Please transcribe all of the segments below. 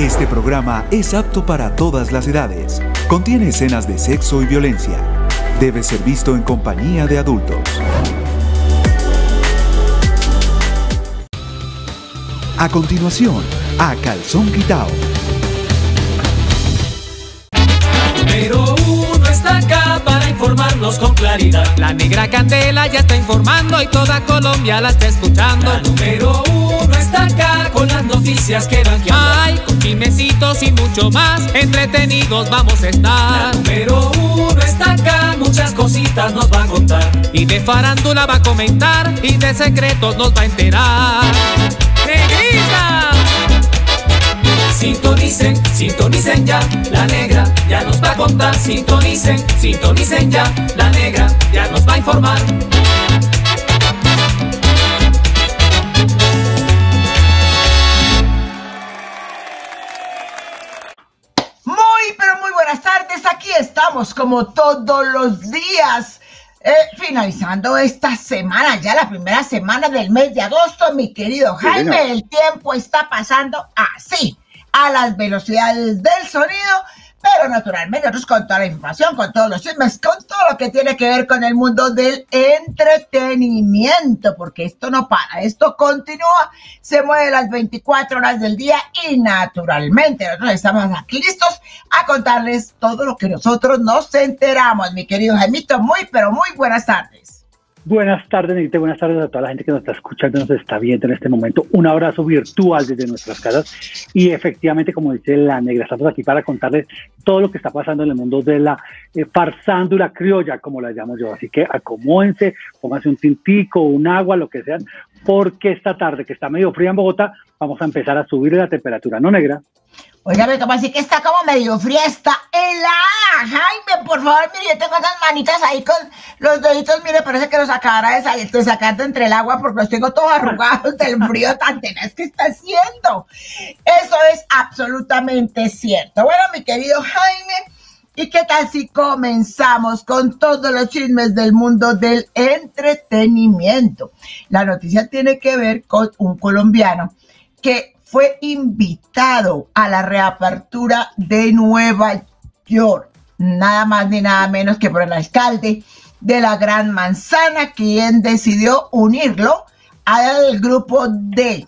Este programa es apto para todas las edades. Contiene escenas de sexo y violencia. Debe ser visto en compañía de adultos. A continuación, A Calzón Quitao. Número 1 está acá para informarnos con claridad. La Negra Candela ya está informando y toda Colombia la está escuchando. La número 1 está acá con las noticias que dan que hablar. Ay, con chismecitos y mucho más, entretenidos vamos a estar. La número 1 está acá, muchas cositas nos va a contar. Y de farándula va a comentar y de secretos nos va a enterar. ¡Negrita! Sintonicen, sintonicen ya, la Negra ya nos va a contar. Sintonicen, sintonicen ya, la Negra ya nos va a informar. Pero muy buenas tardes, aquí estamos como todos los días, finalizando esta semana, ya la primera semana del mes de agosto, mi querido Jaime. Sí, el tiempo está pasando así, a las velocidades del sonido, pero naturalmente nosotros con toda la información, con todos los chismes, con todo lo que tiene que ver con el mundo del entretenimiento, porque esto no para, esto continúa, se mueve las 24 horas del día y naturalmente nosotros estamos aquí listos a contarles todo lo que nosotros nos enteramos, mi querido Jaimito. Pero muy buenas tardes. Buenas tardes, Negrita, buenas tardes a toda la gente que nos está escuchando, nos está viendo en este momento. Un abrazo virtual desde nuestras casas y efectivamente, como dice la Negra, estamos aquí para contarles todo lo que está pasando en el mundo de la farsándula criolla, como la llamo yo. Así que acomódense, pónganse un tintico, un agua, lo que sean, porque esta tarde, que está medio fría en Bogotá, vamos a empezar a subir la temperatura, ¿no, Negra? Óigame, como así que está como medio fría, está helada, Jaime, por favor, mire, yo tengo esas manitas ahí con los deditos, mire, parece que los sacara de sacando entre el agua porque los tengo todos arrugados del frío tan tenaz que está haciendo. Eso es absolutamente cierto. Bueno, mi querido Jaime, ¿y qué tal si comenzamos con todos los chismes del mundo del entretenimiento? La noticia tiene que ver con un colombiano que fue invitado a la reapertura de Nueva York, nada más ni nada menos que por el alcalde de la Gran Manzana, quien decidió unirlo al grupo de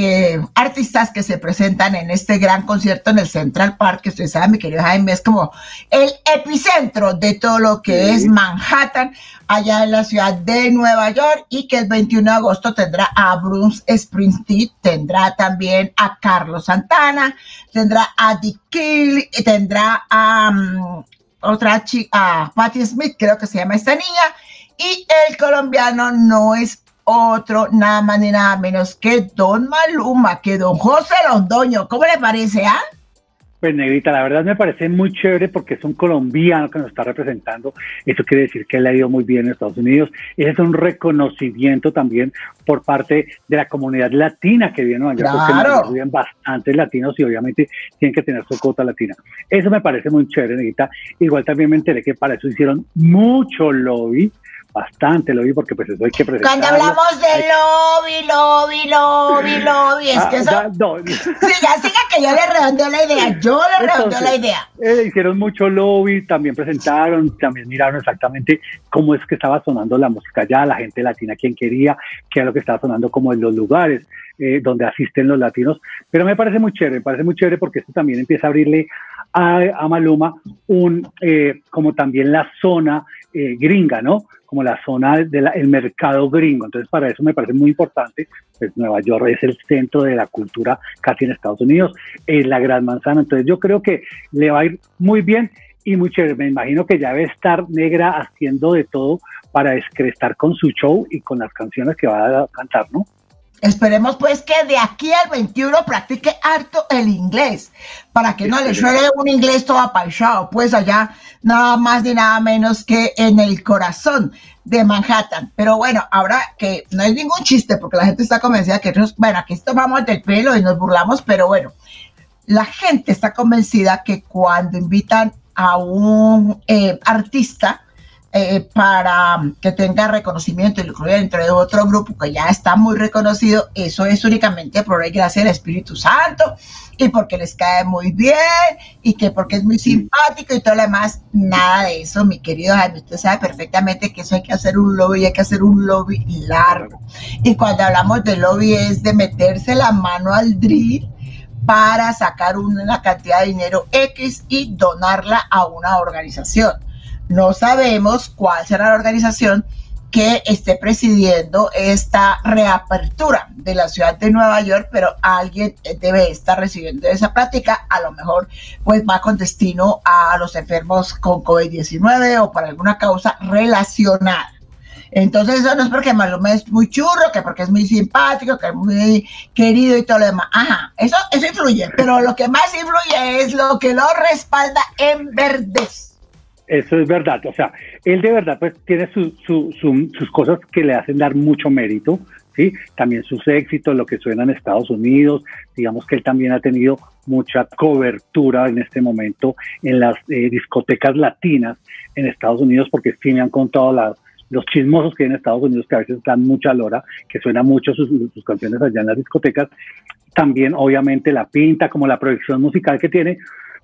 artistas que se presentan en este gran concierto en el Central Park, que usted sabe, mi querido Jaime, es como el epicentro de todo lo que es Manhattan, allá en la ciudad de Nueva York, y que el 21 de agosto tendrá a Bruce Springsteen, tendrá también a Carlos Santana, tendrá a Dick Kill, tendrá a otra chica, a Patti Smith, creo que se llama esta niña, y el colombiano no es otro, nada más ni nada menos que Don Maluma, que Don José Londoño. ¿Cómo le parece, ah? Pues, Negrita, la verdad me parece muy chévere porque es un colombiano que nos está representando. Eso quiere decir que le ha ido muy bien en Estados Unidos. Ese es un reconocimiento también por parte de la comunidad latina que vive en Nueva York. Claro. Porque viven bastantes latinos y obviamente tienen que tener su cuota latina. Eso me parece muy chévere, Negrita. Igual también me enteré que para eso hicieron mucho lobby. Bastante lobby, porque pues eso hay que presentarlo. Cuando hablamos de lobby, es que eso... No. Siga que yo le redondeo la idea, la idea. Hicieron mucho lobby, también presentaron, también miraron exactamente cómo es que estaba sonando la música allá, la gente latina, quien quería, qué era lo que estaba sonando como en los lugares donde asisten los latinos, pero me parece muy chévere porque esto también empieza a abrirle a Maluma como también la zona gringa, ¿no? Como la zona del mercado gringo. Entonces, para eso me parece muy importante. Pues Nueva York es el centro de la cultura casi en Estados Unidos, es la Gran Manzana. Entonces, yo creo que le va a ir muy bien y muy chévere. Me imagino que ya debe estar Negra haciendo de todo para descrestar con su show y con las canciones que va a cantar, ¿no? Esperemos pues que de aquí al 21 practique harto el inglés, para que no le suene un inglés todo apaixado, pues allá nada más ni nada menos que en el corazón de Manhattan. Pero bueno, ahora que no es ningún chiste, porque la gente está convencida que nosotros, bueno, aquí tomamos del pelo y nos burlamos, pero bueno, la gente está convencida que cuando invitan a un artista para que tenga reconocimiento y lo incluya dentro de otro grupo que ya está muy reconocido, eso es únicamente por la gracia del Espíritu Santo y porque les cae muy bien y que porque es muy simpático y todo lo demás. Nada de eso, mi querido Jaime. Usted sabe perfectamente que eso hay que hacer un lobby, hay que hacer un lobby largo. Y cuando hablamos de lobby es de meterse la mano al drill para sacar una cantidad de dinero X y donarla a una organización. No sabemos cuál será la organización que esté presidiendo esta reapertura de la ciudad de Nueva York, pero alguien debe estar recibiendo esa plática. A lo mejor pues va con destino a los enfermos con COVID-19 o por alguna causa relacionada. Entonces eso no es porque Maluma es muy churro, que porque es muy simpático, que es muy querido y todo lo demás. Ajá, eso influye, pero lo que más influye es lo que lo respalda en verdez. Eso es verdad, o sea, él de verdad pues tiene sus cosas que le hacen dar mucho mérito, ¿sí? También sus éxitos, lo que suena en Estados Unidos, digamos que él también ha tenido mucha cobertura en este momento en las discotecas latinas en Estados Unidos, porque sí me han contado los chismosos que hay en Estados Unidos, que a veces dan mucha lora, que suena mucho sus canciones allá en las discotecas. También obviamente la pinta, como la proyección musical que tiene,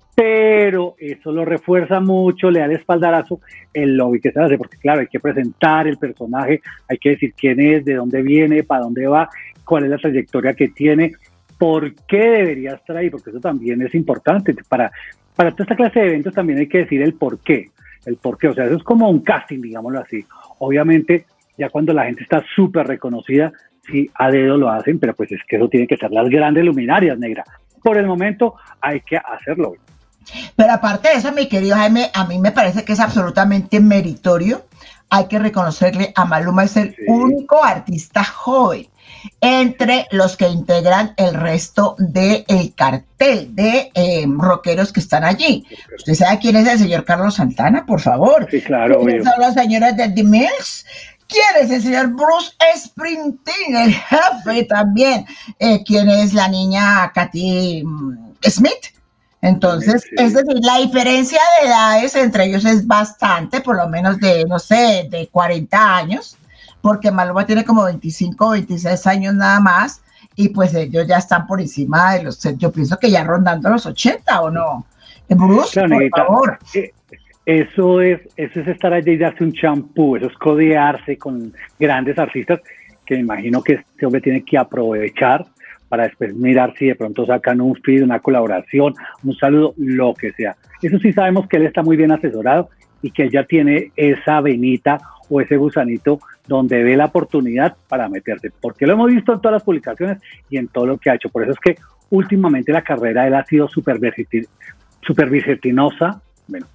pero eso lo refuerza mucho, le da el espaldarazo el lobby que se hace, porque claro, hay que presentar el personaje, hay que decir quién es, de dónde viene, para dónde va, cuál es la trayectoria que tiene, por qué debería estar ahí, porque eso también es importante. Para toda esta clase de eventos también hay que decir el por qué, o sea, eso es como un casting, digámoslo así. Obviamente, ya cuando la gente está súper reconocida, sí, a dedo lo hacen, pero pues es que eso tiene que ser las grandes luminarias, negra. Por el momento hay que hacerlo. Pero aparte de eso, mi querido Jaime, a mí me parece que es absolutamente meritorio. Hay que reconocerle a Maluma, es el único artista joven entre los que integran el resto del cartel de rockeros que están allí. ¿Usted sabe quién es el señor Carlos Santana, por favor? Sí, claro. ¿Quiénes son los señores de The Mills? ¿Quién es el señor Bruce Springsteen, el jefe también? ¿Quién es la niña Katy Smith? Entonces, sí. Es decir, la diferencia de edades entre ellos es bastante, por lo menos de, no sé, de 40 años, porque Maluma tiene como 25, 26 años nada más, y pues ellos ya están por encima de los, yo pienso que ya rondando los 80, ¿o no? Bruce, claro, por favor. Eso es estar allí y darse un champú, eso es codearse con grandes artistas, que me imagino que este hombre tiene que aprovechar para después mirar si de pronto sacan un feed, una colaboración, un saludo, lo que sea. Eso sí sabemos que él está muy bien asesorado y que él ya tiene esa venita o ese gusanito donde ve la oportunidad para meterse, porque lo hemos visto en todas las publicaciones y en todo lo que ha hecho. Por eso es que últimamente la carrera de él ha sido súper vertiginosa. Bueno,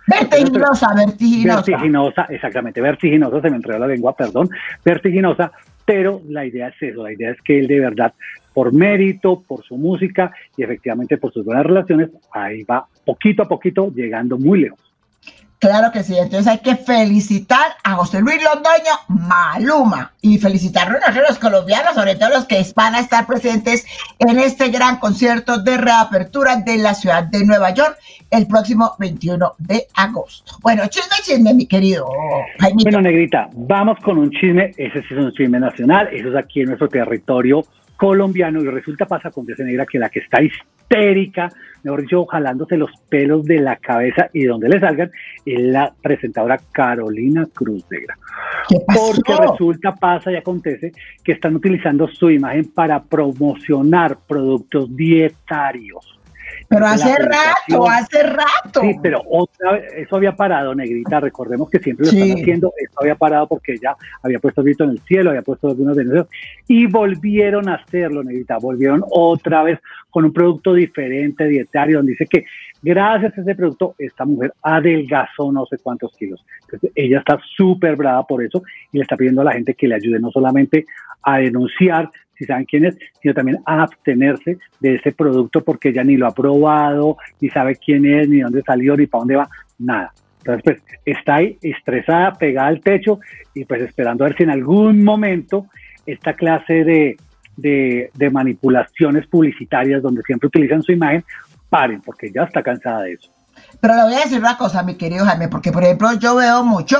vertiginosa, exactamente, vertiginosa, se me enredó la lengua, perdón, vertiginosa, pero la idea es eso, la idea es que él de verdad, por mérito, por su música y efectivamente por sus buenas relaciones, ahí va poquito a poquito llegando muy lejos. Claro que sí, entonces hay que felicitar a José Luis Londoño, Maluma, y felicitarlo a los colombianos, sobre todo los que van a estar presentes en este gran concierto de reapertura de la ciudad de Nueva York el próximo 21 de agosto. Bueno, chisme, mi querido Jaimito. Bueno, negrita, vamos con un chisme, ese sí es un chisme nacional, eso es aquí en nuestro territorio colombiano, y resulta, pasa con esa negra que la que está histérica, mejor dicho, jalándose los pelos de la cabeza y donde le salgan, es la presentadora Carolina Cruz, negra. ¿Qué pasó? Porque resulta, pasa y acontece que están utilizando su imagen para promocionar productos dietarios. Pero hace rato. Sí, pero otra vez, eso había parado, negrita, recordemos que siempre lo están haciendo, esto había parado porque ella había puesto el grito en el cielo, había puesto algunos denuncios, y volvieron a hacerlo, negrita, volvieron otra vez con un producto diferente, dietario, donde dice que gracias a ese producto, esta mujer adelgazó no sé cuántos kilos. Entonces, ella está súper brava por eso, y le está pidiendo a la gente que le ayude no solamente a denunciar, si saben quién es, sino también a abstenerse de ese producto porque ella ni lo ha probado, ni sabe quién es, ni dónde salió, ni para dónde va, nada. Entonces, pues, está ahí estresada, pegada al techo y pues esperando a ver si en algún momento esta clase de manipulaciones publicitarias donde siempre utilizan su imagen, paren, porque ya está cansada de eso. Pero le voy a decir una cosa, mi querido Jaime, porque por ejemplo yo veo mucho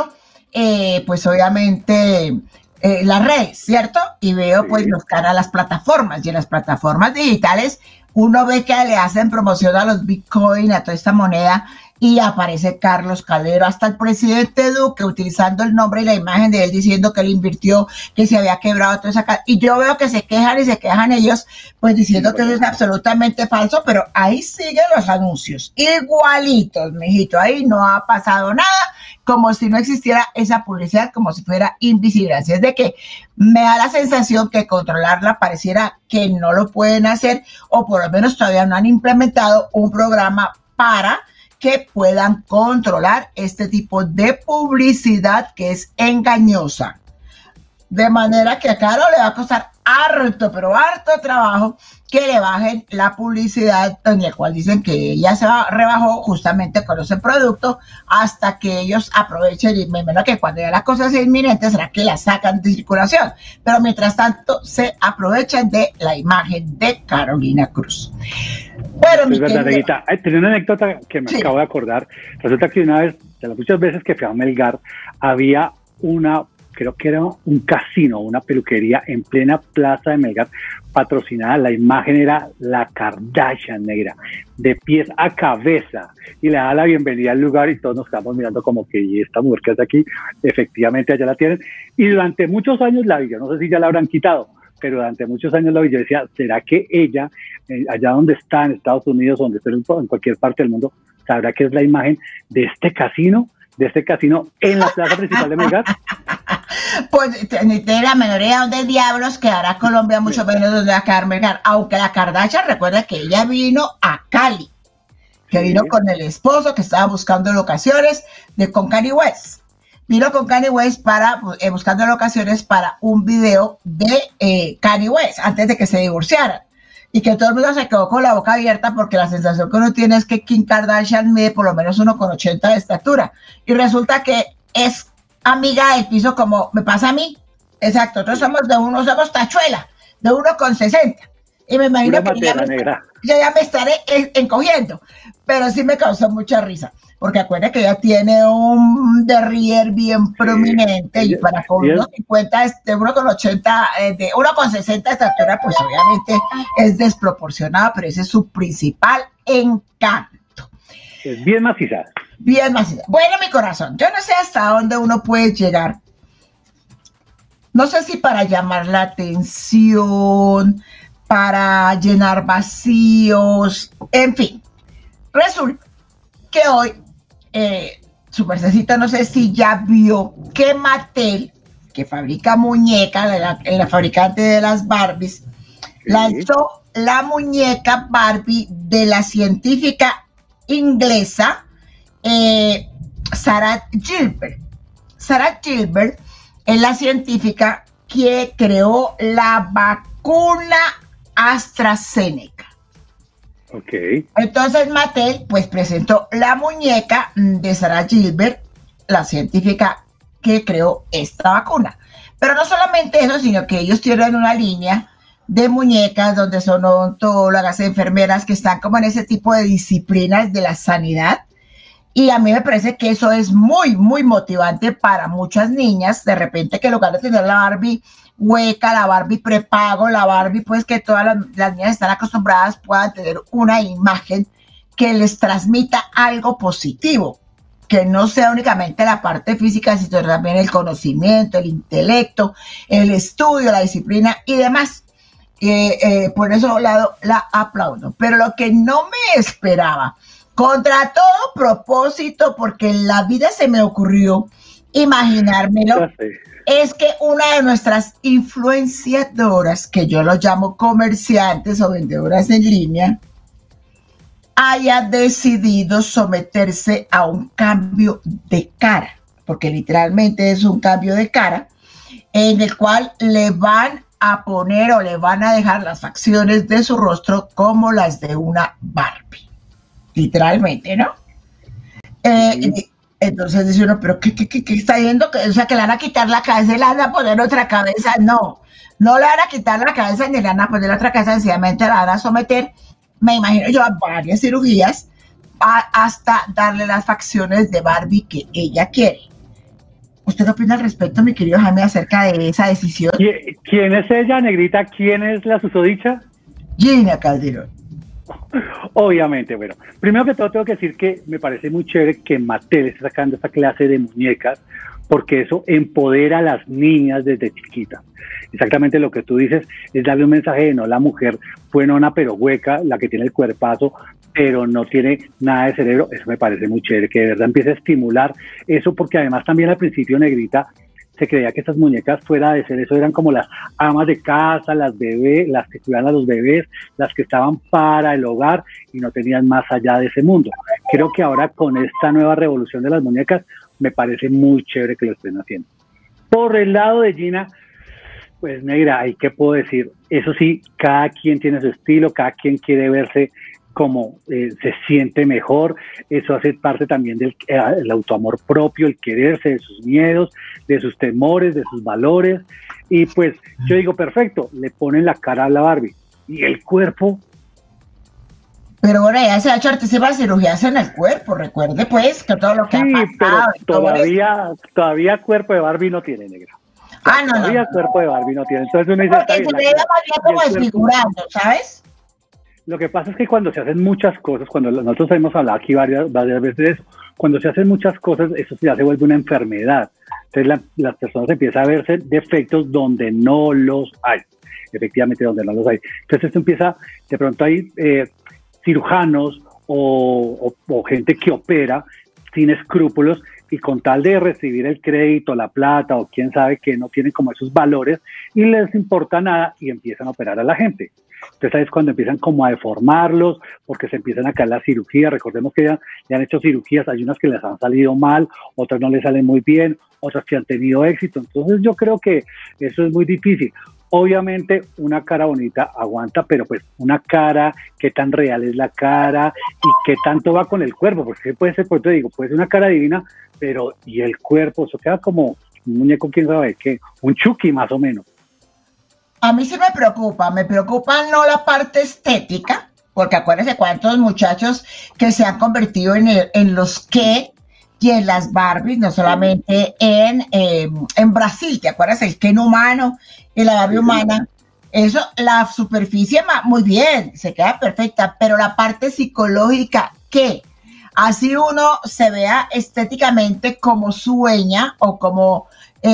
pues obviamente las redes, ¿cierto? Y veo pues los caras a las plataformas, y en las plataformas digitales uno ve que le hacen promoción a los Bitcoin, a toda esta moneda, y aparece Carlos Calero, hasta el presidente Duque utilizando el nombre y la imagen de él diciendo que él invirtió, que se había quebrado toda esa casa. Y yo veo que se quejan ellos, pues diciendo que eso es absolutamente falso, pero ahí siguen los anuncios, igualitos, mijito, ahí no ha pasado nada, como si no existiera esa publicidad, como si fuera invisible. Así es de que me da la sensación que controlarla pareciera que no lo pueden hacer, o por lo menos todavía no han implementado un programa para que puedan controlar este tipo de publicidad que es engañosa. De manera que a Caro le va a costar harto, pero harto trabajo que le bajen la publicidad, en la cual dicen que ella se rebajó justamente con ese producto hasta que ellos aprovechen, y me imagino que cuando ya la cosa sea inminente será que la sacan de circulación, pero mientras tanto se aprovechan de la imagen de Carolina Cruz. Bueno, mi verdad, Negrita. Tenía una anécdota que me acabo de acordar. Resulta que una vez, de las muchas veces que fui a Melgar, había creo que era un casino, una peluquería en plena plaza de Melgar, patrocinada. La imagen era la Kardashian, negra, de pies a cabeza, y le daba la bienvenida al lugar, y todos nos quedamos mirando como que, ¿y esta mujer que hace aquí? Efectivamente, allá la tienen, y durante muchos años la vi, yo no sé si ya la habrán quitado, pero durante muchos años la vi, yo decía, ¿será que ella, allá donde está, en Estados Unidos, donde esté en cualquier parte del mundo, sabrá que es la imagen de este casino en la plaza principal de Melgar? Pues de la minoría, donde diablos quedará Colombia, mucho menos donde va a quedar Melgar. Aunque la Kardashian, recuerda que ella vino a Cali, que vino con el esposo, que estaba buscando locaciones con Kanye West. Vino con Kanye West buscando locaciones para un video de Kanye West, antes de que se divorciaran. Y que todo el mundo se quedó con la boca abierta, porque la sensación que uno tiene es que Kim Kardashian mide por lo menos 1,80 de estatura. Y resulta que es amiga del piso, como me pasa a mí. Exacto, nosotros somos tachuela, de 1,60. Y me imagino que yo ya me estaré encogiendo. Pero sí me causó mucha risa, porque acuérdate que ella tiene un derrier bien prominente, y para con 1,50, de 1,80, de 1,60 de estatura, pues obviamente es desproporcionada, pero ese es su principal encanto. Es bien maciza. Bien maciza. Bueno, mi corazón, yo no sé hasta dónde uno puede llegar. No sé si para llamar la atención, para llenar vacíos, en fin. Resulta que hoy, su mercedcita, no sé si ya vio que Mattel, que fabrica muñecas, la fabricante de las Barbies, lanzó la muñeca Barbie de la científica inglesa Sarah Gilbert. Sarah Gilbert es la científica que creó la vacuna AstraZeneca. Okay. Entonces Mattel pues presentó la muñeca de Sarah Gilbert, la científica que creó esta vacuna. Pero no solamente eso, sino que ellos tienen una línea de muñecas donde son odontólogas, enfermeras, que están como en ese tipo de disciplinas de la sanidad. Y a mí me parece que eso es muy, muy motivante para muchas niñas, de repente, que en lugar de tener la Barbie hueca, la Barbie prepago, la Barbie pues que todas las niñas están acostumbradas, puedan tener una imagen que les transmita algo positivo, que no sea únicamente la parte física, sino también el conocimiento, el intelecto, el estudio, la disciplina y demás. Por eso la aplaudo. Pero lo que no me esperaba, contra todo propósito, porque en la vida se me ocurrió imaginármelo, es que una de nuestras influenciadoras, que yo lo llamo comerciantes o vendedoras en línea, haya decidido someterse a un cambio de cara, porque literalmente es un cambio de cara, en el cual le van a poner o le van a dejar las facciones de su rostro como las de una Barbie. Literalmente, ¿no? Entonces dice uno, ¿pero qué está viendo? O sea, que le van a quitar la cabeza y le van a poner otra cabeza. No le van a quitar la cabeza ni le van a poner otra cabeza, sencillamente la van a someter, me imagino yo, a varias cirugías hasta darle las facciones de Barbie que ella quiere. ¿Usted qué opina al respecto, mi querido Jaime, acerca de esa decisión? ¿Quién es ella, negrita? ¿Quién es la susodicha? Gina Calderón. Obviamente, bueno, primero que todo tengo que decir que me parece muy chévere que Mattel esté sacando esta clase de muñecas, porque eso empodera a las niñas desde chiquitas. Exactamente lo que tú dices es darle un mensaje de no, la mujer buenona pero hueca, la que tiene el cuerpazo, pero no tiene nada de cerebro. Eso me parece muy chévere, que de verdad empiece a estimular eso, porque además también al principio, negrita, se creía que estas muñecas, fuera de ser eso, eran como las amas de casa, las bebés, las que cuidaban a los bebés, las que estaban para el hogar y no tenían más allá de ese mundo. Creo que ahora con esta nueva revolución de las muñecas, me parece muy chévere que lo estén haciendo. Por el lado de Gina, pues negra, ¿y qué puedo decir? Eso sí, cada quien tiene su estilo, cada quien quiere verse como se siente mejor. Eso hace parte también del el autoamor propio, el quererse, de sus miedos, de sus temores, de sus valores. Y pues yo digo, perfecto, le ponen la cara a la Barbie. ¿Y el cuerpo? Pero bueno, ella se ha hecho artísimas cirugías en el cuerpo, recuerde pues que todo lo que sí, ha pasado. Pero todavía cuerpo de Barbie no tiene, negra. No. Todavía cuerpo de Barbie no tiene. Entonces uno dice, porque se veía más bien como desfigurando, ¿sabes? Lo que pasa es que cuando se hacen muchas cosas, cuando nosotros hemos hablado aquí varias veces de eso, cuando se hacen muchas cosas, eso ya se vuelve una enfermedad. Entonces las personas empiezan a verse defectos donde no los hay, efectivamente donde no los hay. Entonces esto empieza, de pronto hay cirujanos o gente que opera sin escrúpulos y con tal de recibir el crédito, la plata o quién sabe que no tienen como esos valores y les importa nada y empiezan a operar a la gente. Entonces ahí es cuando empiezan como a deformarlos, porque se empiezan a caer las cirugías. Recordemos que ya han hecho cirugías, hay unas que les han salido mal, otras no les salen muy bien, otras que han tenido éxito. Entonces yo creo que eso es muy difícil. Obviamente una cara bonita aguanta, pero pues una cara, ¿qué tan real es la cara? ¿Y qué tanto va con el cuerpo? Porque puede ser, pues te digo, puede ser una cara divina, pero ¿y el cuerpo? Eso queda como un muñeco, quién sabe qué, un Chucky más o menos. A mí sí me preocupa no la parte estética, porque acuérdense cuántos muchachos que se han convertido en los que y en las Barbies, no solamente en Brasil, ¿te acuerdas? El Ken humano y la Barbie humana. Eso, la superficie, muy bien, se queda perfecta, pero la parte psicológica, ¿qué? Así uno se vea estéticamente como sueña o como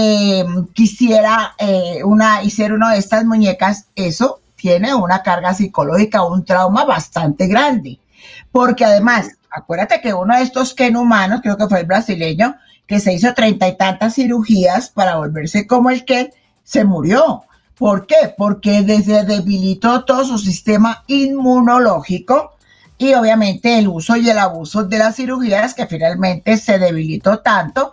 quisiera hiciera una de estas muñecas, eso tiene una carga psicológica, un trauma bastante grande, porque además, acuérdate que uno de estos Ken humanos, creo que fue el brasileño, que se hizo 30 y tantas cirugías para volverse como el Ken, se murió. ¿Por qué? Porque se debilitó todo su sistema inmunológico y obviamente el uso y el abuso de las cirugías, que finalmente se debilitó tanto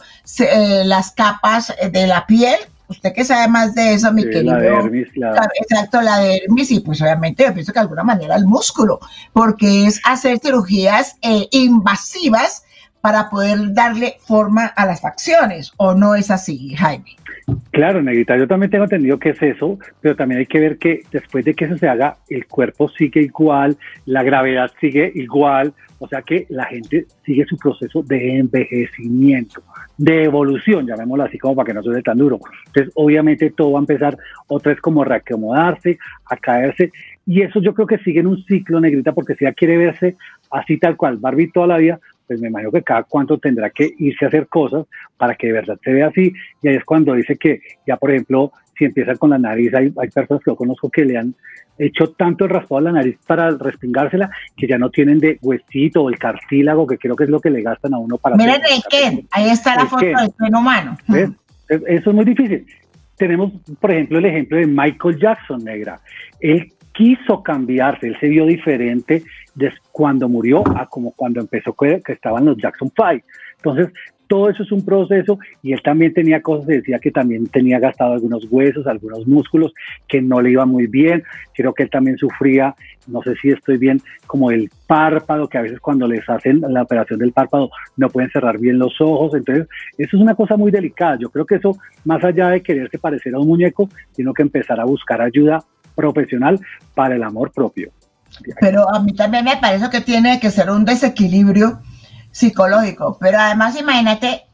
las capas de la piel. Usted que sabe más de eso, mi querido. La dermis, exacto, la dermis, y pues obviamente yo pienso que de alguna manera el músculo, porque es hacer cirugías invasivas para poder darle forma a las facciones, ¿o no es así, Jaime? Claro, negrita, yo también tengo entendido que es eso, pero también hay que ver que después de que eso se haga, el cuerpo sigue igual, la gravedad sigue igual, o sea que la gente sigue su proceso de envejecimiento, de evolución, llamémoslo así como para que no suene tan duro. Entonces, obviamente todo va a empezar otra vez como a reacomodarse, a caerse, y eso yo creo que sigue en un ciclo, negrita, porque si ella quiere verse así tal cual, Barbie toda la vida, pues me imagino que cada cuánto tendrá que irse a hacer cosas para que de verdad se vea así, y ahí es cuando dice que ya, por ejemplo, si empieza con la nariz, hay personas que yo conozco que le han hecho tanto el raspado a la nariz para respingársela, que ya no tienen de huesito o el cartílago, que creo que es lo que le gastan a uno para... Miren el Ken, ahí está la foto del Ken humano. ¿Ves? Eso es muy difícil. Tenemos, por ejemplo, el ejemplo de Michael Jackson, negra. Él quiso cambiarse, él se vio diferente cuando murió a como cuando empezó, que estaban los Jackson 5. Entonces, todo eso es un proceso, y él también tenía cosas, decía que también tenía gastado algunos huesos, algunos músculos, que no le iba muy bien. Creo que él también sufría, no sé si estoy bien, como el párpado, que a veces cuando les hacen la operación del párpado no pueden cerrar bien los ojos. Entonces, eso es una cosa muy delicada. Yo creo que eso, más allá de quererse parecer a un muñeco, tiene que empezar a buscar ayuda profesional para el amor propio. Pero a mí también me parece que tiene que ser un desequilibrio psicológico, pero además imagínate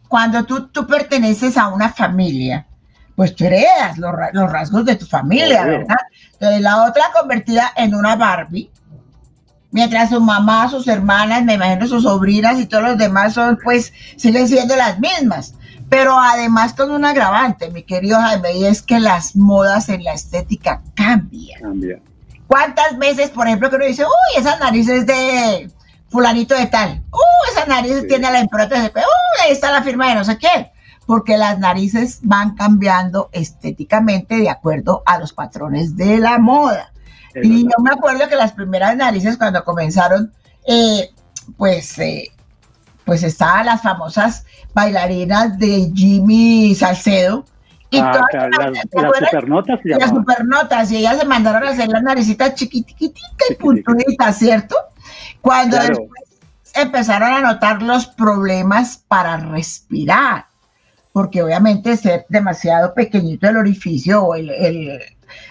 cuando tú perteneces a una familia, pues tú heredas los rasgos de tu familia, ¿verdad? Entonces, la otra convertida en una Barbie, mientras su mamá, sus hermanas, me imagino sus sobrinas y todos los demás son, pues, siguen siendo las mismas. Pero además con un agravante, mi querido Jaime, y es que las modas en la estética cambian. ¿Cuántas veces, por ejemplo, que uno dice, uy, esas narices de fulanito de tal, esa nariz tiene la impronta de ahí está la firma de no sé quién? Porque las narices van cambiando estéticamente de acuerdo a los patrones de la moda. Y yo me acuerdo que las primeras narices cuando comenzaron, pues estaban las famosas bailarinas de Jimmy Salcedo. Y las supernotas. Las supernotas, y ellas se mandaron a hacer las naricitas chiquititas y punturitas, ¿cierto? Cuando después empezaron a notar los problemas para respirar, porque obviamente ser demasiado pequeñito el orificio o el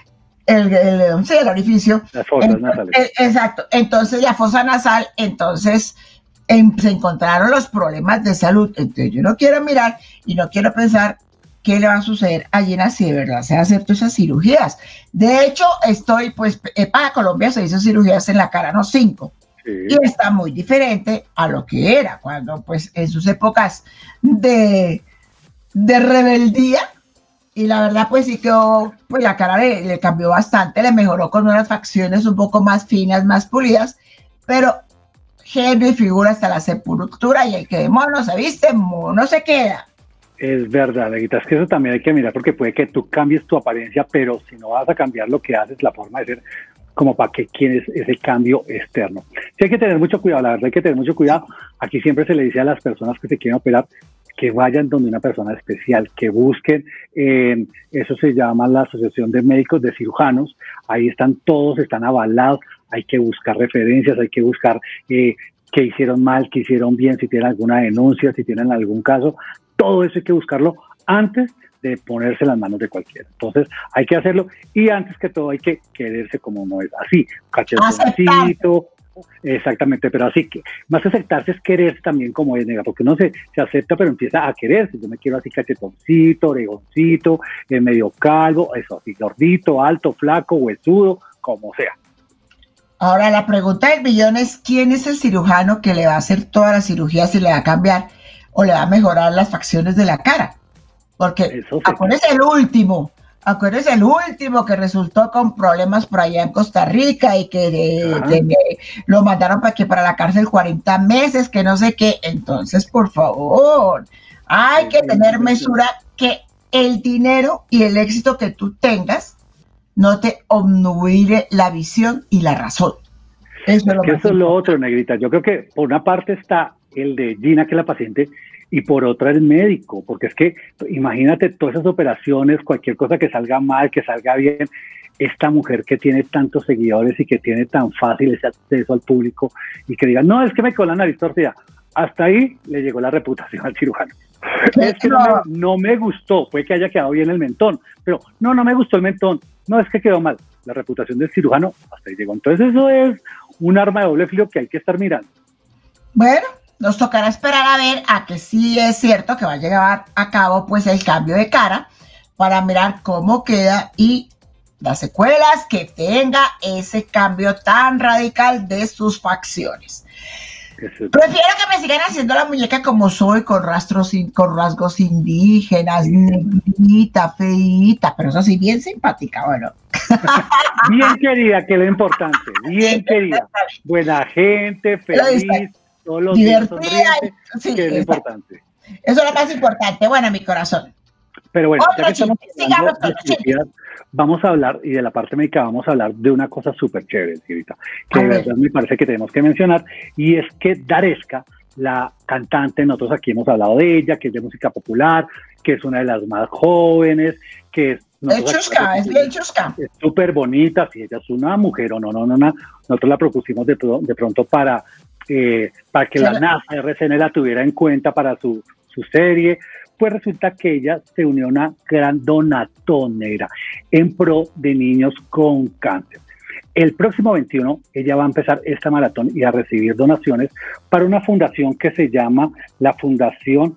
orificio. Las fosas nasales. Exacto. Entonces, la fosa nasal, entonces se encontraron los problemas de salud. Entonces, yo no quiero mirar y no quiero pensar qué le va a suceder a Gina si de verdad se hacer todas esas cirugías. De hecho, para Colombia se hizo cirugías en la cara, no 5. Sí. Y está muy diferente a lo que era cuando, pues, en sus épocas de rebeldía. Y la verdad, pues sí quedó, pues la cara le cambió bastante, le mejoró con unas facciones un poco más finas, más pulidas, pero genio y figura hasta la sepultura, y el que de mono se viste, mono se queda. Es verdad, Negrita, es que eso también hay que mirar, porque puede que tú cambies tu apariencia, pero si no vas a cambiar lo que haces, la forma de ser, como para que quieres ese cambio externo. Sí, hay que tener mucho cuidado, la verdad hay que tener mucho cuidado. Aquí siempre se le dice a las personas que se quieren operar, que vayan donde una persona especial, que busquen, eso se llama la Asociación de Médicos de Cirujanos, ahí están todos, están avalados, hay que buscar referencias, hay que buscar qué hicieron mal, qué hicieron bien, si tienen alguna denuncia, si tienen algún caso, todo eso hay que buscarlo antes de ponerse las manos de cualquiera. Entonces hay que hacerlo, y antes que todo hay que quererse como uno es, así, cachetoncito. Exactamente, pero así que más que aceptarse es quererse también como es, nega, porque uno se acepta pero empieza a quererse. Yo me quiero así cachetoncito, orejoncito, medio calvo, eso, así gordito, alto, flaco, huesudo, como sea. Ahora la pregunta del millón es, ¿quién es el cirujano que le va a hacer todas las cirugías y le va a cambiar o le va a mejorar las facciones de la cara? Porque acuérdese el último que resultó con problemas por allá en Costa Rica y que lo mandaron para la cárcel 40 meses, que no sé qué. Entonces, por favor, hay que tener mesura, que el dinero y el éxito que tú tengas no te obnubile la visión y la razón. Eso es lo otro, Negrita. Yo creo que por una parte está el de Gina, que es la paciente, y por otra el médico, porque es que imagínate todas esas operaciones, cualquier cosa que salga mal, que salga bien, esta mujer que tiene tantos seguidores y que tiene tan fácil ese acceso al público, y que diga, no, es que me quedó la nariz torcida, hasta ahí le llegó la reputación al cirujano. Es que no me gustó, puede que haya quedado bien el mentón, pero no me gustó el mentón, no, es que quedó mal, la reputación del cirujano hasta ahí llegó. Entonces eso es un arma de doble filo que hay que estar mirando. Bueno, nos tocará esperar a ver a que sí es cierto que va a llevar a cabo pues el cambio de cara para mirar cómo queda y las secuelas que tenga ese cambio tan radical de sus facciones. Prefiero que me sigan haciendo la muñeca como soy, con rasgos indígenas, negrita, feíta, pero eso sí, bien simpática, bueno. Bien querida, que es lo importante, bien querida, buena gente, feliz. Divertida, sí, que es lo importante. Eso es lo más importante, bueno, mi corazón. Pero bueno, ya que estamos hablando de cirugías, vamos a hablar, y de la parte médica vamos a hablar de una cosa súper chévere, Cirita, que de verdad me parece que tenemos que mencionar, y es que Daresca, la cantante, nosotros aquí hemos hablado de ella, que es de música popular, que es una de las más jóvenes, que es... Es bien chusca. Es súper bonita, si ella es una mujer o no, nosotros la propusimos de pronto para que la NASA RCN la tuviera en cuenta para su serie. Pues resulta que ella se unió a una gran donatonera en pro de niños con cáncer. El próximo 21 ella va a empezar esta maratón y a recibir donaciones para una fundación que se llama la Fundación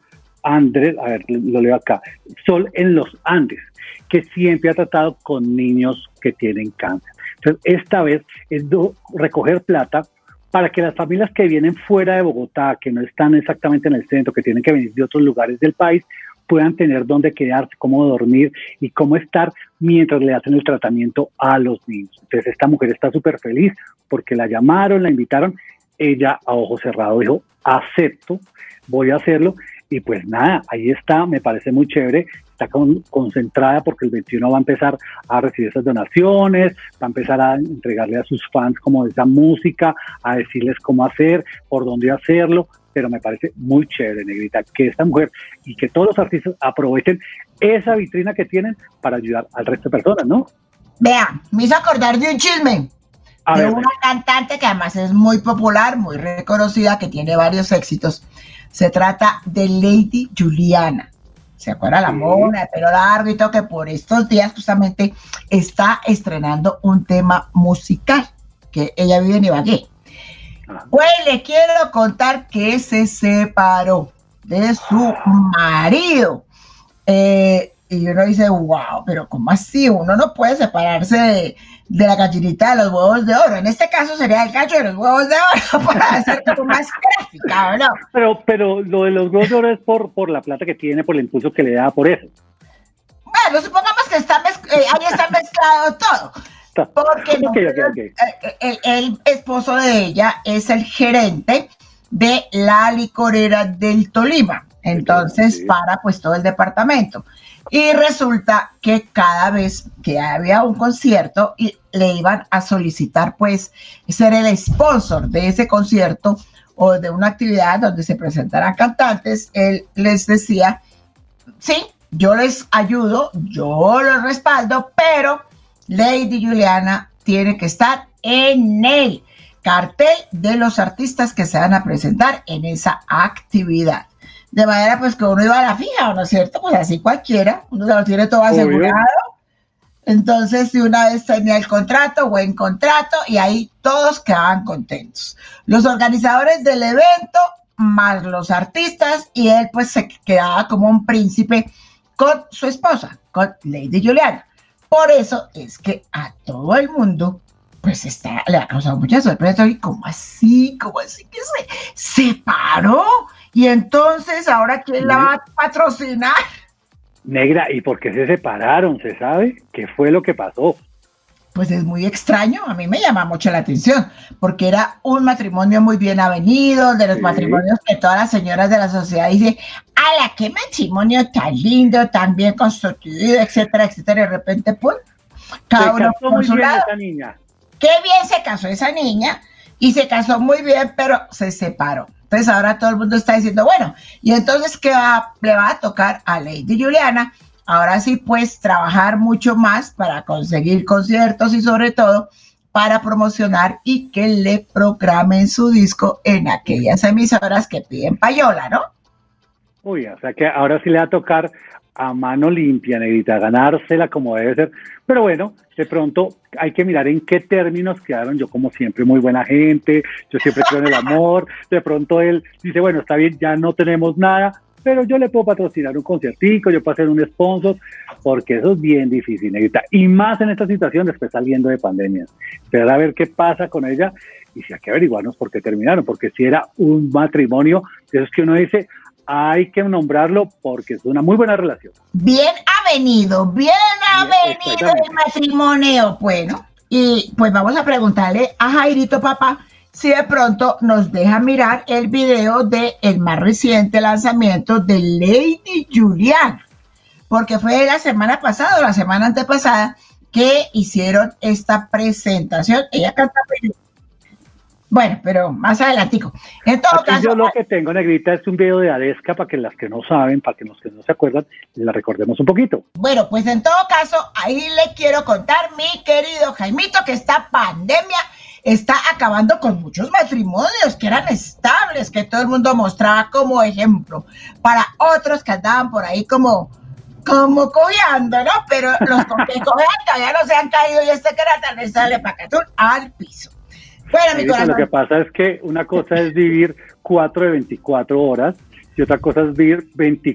Andes, a ver, lo leo acá, Sol en los Andes, que siempre ha tratado con niños que tienen cáncer. Entonces, esta vez es recoger plata para que las familias que vienen fuera de Bogotá, que no están exactamente en el centro, que tienen que venir de otros lugares del país, puedan tener dónde quedarse, cómo dormir y cómo estar mientras le hacen el tratamiento a los niños. Entonces esta mujer está súper feliz porque la llamaron, la invitaron, ella a ojo cerrado dijo, acepto, voy a hacerlo, y pues nada, ahí está, me parece muy chévere, está concentrada porque el 21 va a empezar a recibir esas donaciones, va a empezar a entregarle a sus fans como esa música, a decirles cómo hacer, por dónde hacerlo, pero me parece muy chévere, Negrita, que esta mujer y que todos los artistas aprovechen esa vitrina que tienen para ayudar al resto de personas, ¿no? Vea, me hizo acordar de un chisme de una cantante que además es muy popular, muy reconocida, que tiene varios éxitos. Se trata de Lady Juliana. ¿Se acuerda la mona de pelo largo y todo? Que por estos días justamente está estrenando un tema musical, que ella vive en Ibagué. Pues le quiero contar que se separó de su marido. Y uno dice, wow, pero ¿cómo así? Uno no puede separarse de la gallinita de los huevos de oro. En este caso sería el gallo de los huevos de oro, para hacer como más gráfica, ¿no? Pero lo de los huevos de oro es por la plata que tiene, por el impulso que le da, por eso. Bueno, supongamos que ahí está mezclado todo. Porque okay. El esposo de ella es el gerente de la licorera del Tolima. Entonces para pues todo el departamento. Y resulta que cada vez que había un concierto le iban a solicitar pues ser el sponsor de ese concierto o de una actividad donde se presentaran cantantes. Él les decía, sí, yo les ayudo, yo los respaldo, pero Lady Juliana tiene que estar en el cartel de los artistas que se van a presentar en esa actividad. De manera pues que uno iba a la fija, ¿no es cierto? Pues así cualquiera, uno se lo tiene todo asegurado. Entonces de una vez tenía el contrato, buen contrato, y ahí todos quedaban contentos. Los organizadores del evento, más los artistas, y él pues se quedaba como un príncipe con su esposa, con Lady Juliana. Por eso es que a todo el mundo pues le ha causado mucha sorpresa. ¿Y cómo así? ¿Cómo así que se separó? Y entonces, ¿ahora quién la va a patrocinar? Negra, ¿y por qué se separaron? ¿Se sabe? ¿Qué fue lo que pasó? Pues es muy extraño, a mí me llama mucho la atención, porque era un matrimonio muy bien avenido, de los matrimonios que todas las señoras de la sociedad dicen, ¡ala, qué matrimonio tan lindo, tan bien constituido, etcétera, etcétera! Y de repente, ¡pum! Cada uno por su lado. Esa niña. ¡Qué bien se casó esa niña! Y se casó muy bien, pero se separó. Entonces ahora todo el mundo está diciendo, bueno, ¿y entonces qué le va a tocar a Lady Juliana? Ahora sí, pues, trabajar mucho más para conseguir conciertos y sobre todo para promocionar y que le programen su disco en aquellas emisoras que piden payola, ¿no? Uy, o sea que ahora sí le va a tocar a mano limpia, Negrita, ganársela como debe ser. Pero bueno, de pronto hay que mirar en qué términos quedaron. Yo como siempre muy buena gente, yo siempre creo en el amor. De pronto él dice, bueno, está bien, ya no tenemos nada, pero yo le puedo patrocinar un conciertico, yo puedo hacer un sponsor, porque eso es bien difícil, Negrita. Y más en esta situación después saliendo de pandemia. Pero a ver qué pasa con ella y si hay que averiguarnos por qué terminaron, porque si era un matrimonio, eso es que uno dice, hay que nombrarlo porque es una muy buena relación. Bien avenido el matrimonio, bueno. Y pues vamos a preguntarle a Jairito Papá si de pronto nos deja mirar el video de el más reciente lanzamiento de Lady Juliana, porque fue la semana pasada o la semana antepasada que hicieron esta presentación. Ella canta bien. Bueno, pero más adelantico. En todo caso, yo lo que tengo, Negrita, es un video de Aresca para que las que no saben, para que los que no se acuerdan, la recordemos un poquito. Bueno, pues en todo caso, ahí le quiero contar, mi querido Jaimito, que esta pandemia está acabando con muchos matrimonios que eran estables, que todo el mundo mostraba como ejemplo para otros que andaban por ahí como cojeando, ¿no? Pero los que cojean todavía no se han caído y este que era tal vez sale pacatún al piso. Bueno, mi corazón. Lo que pasa es que una cosa es vivir 4 de 24 horas y otra cosa es vivir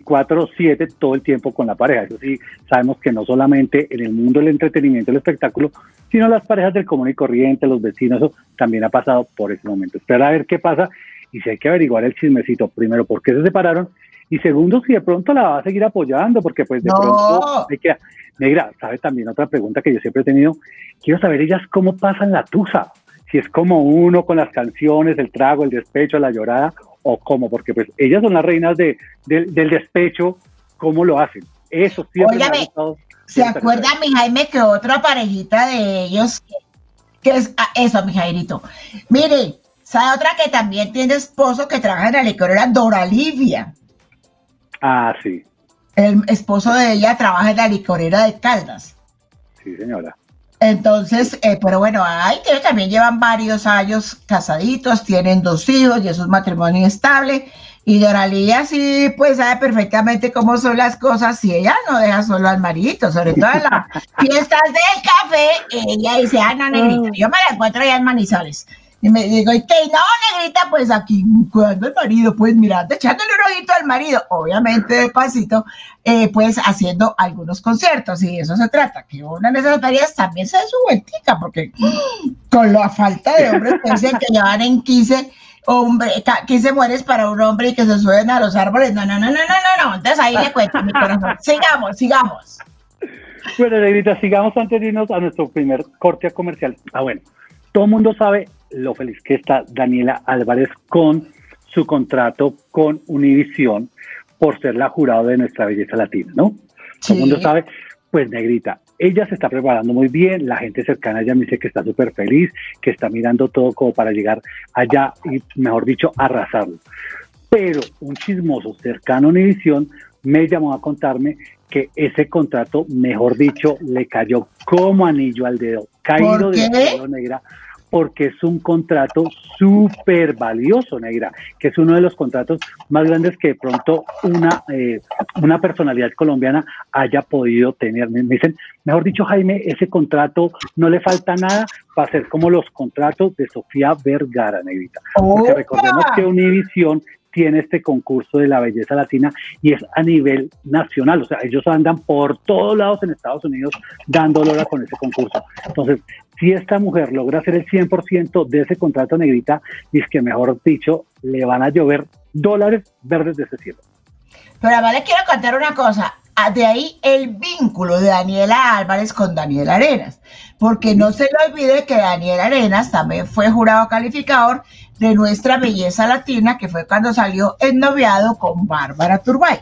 24/7 todo el tiempo con la pareja. Eso sí, sabemos que no solamente en el mundo del entretenimiento y el espectáculo, sino las parejas del común y corriente, los vecinos, eso también ha pasado por ese momento. Espera a ver qué pasa y si hay que averiguar el chismecito, primero, por qué se separaron, y segundo, si de pronto la va a seguir apoyando, porque pues de pronto hay que... Negra, ¿sabe también otra pregunta que yo siempre he tenido? Quiero saber ellas cómo pasan la tusa, si es como uno con las canciones, el trago, el despecho, la llorada, o cómo, porque pues ellas son las reinas del despecho, ¿cómo lo hacen? Eso siempre me ha gustado. ¿Se acuerda, mi Jaime, que otra parejita de ellos, que es eso, mi Jairito? Mire, ¿sabe otra que también tiene esposo que trabaja en la licorera? Dora Livia. Ah, sí. El esposo de ella trabaja en la licorera de Caldas. Sí, señora. Entonces, pero bueno, ellos también llevan varios años casaditos, tienen 2 hijos y es un matrimonio estable. Y Doralía sí, pues sabe perfectamente cómo son las cosas, y ella no deja solo al maridito, sobre todo en las fiestas del café, ella dice, no, negrita, yo me la encuentro allá en Manizales. Y me digo, ¿y qué? No, negrita, pues aquí, cuidando al marido, pues mirando, echándole un ojito al marido, obviamente despacito, pues haciendo algunos conciertos, y de eso se trata, que una de esas tareas también se dé su vueltica, porque con la falta de hombres que dicen que llevan en 15 mueres para un hombre y que se suben a los árboles, no, entonces ahí le cuento, mi corazón, sigamos. Bueno, negrita, sigamos antes de irnos a nuestro primer corte comercial. Bueno, todo el mundo sabe lo feliz que está Daniela Álvarez con su contrato con Univisión por ser la jurado de Nuestra Belleza Latina, ¿no? Sí. Todo el mundo sabe, pues negrita, ella se está preparando muy bien, la gente cercana a ella me dice que está súper feliz, que está mirando todo como para llegar allá y, mejor dicho, arrasarlo. Pero un chismoso cercano a Univisión me llamó a contarme que ese contrato, mejor dicho, le cayó como anillo al dedo, caído del cielo, negra, porque es un contrato súper valioso, negra, que es uno de los contratos más grandes que de pronto una personalidad colombiana haya podido tener. Me dicen, mejor dicho, Jaime, ese contrato no le falta nada para ser como los contratos de Sofía Vergara, negrita. Porque recordemos que Univisión tiene este concurso de la belleza latina y es a nivel nacional, o sea, ellos andan por todos lados en Estados Unidos dando lora con ese concurso. Entonces, si esta mujer logra hacer el 100% de ese contrato, negrita, y es que, mejor dicho, le van a llover dólares verdes de ese cielo. Pero además le quiero contar una cosa, de ahí el vínculo de Daniela Álvarez con Daniel Arenas, porque no se le olvide que Daniel Arenas también fue jurado calificador de Nuestra Belleza Latina, que fue cuando salió ennoviado con Bárbara Turbay.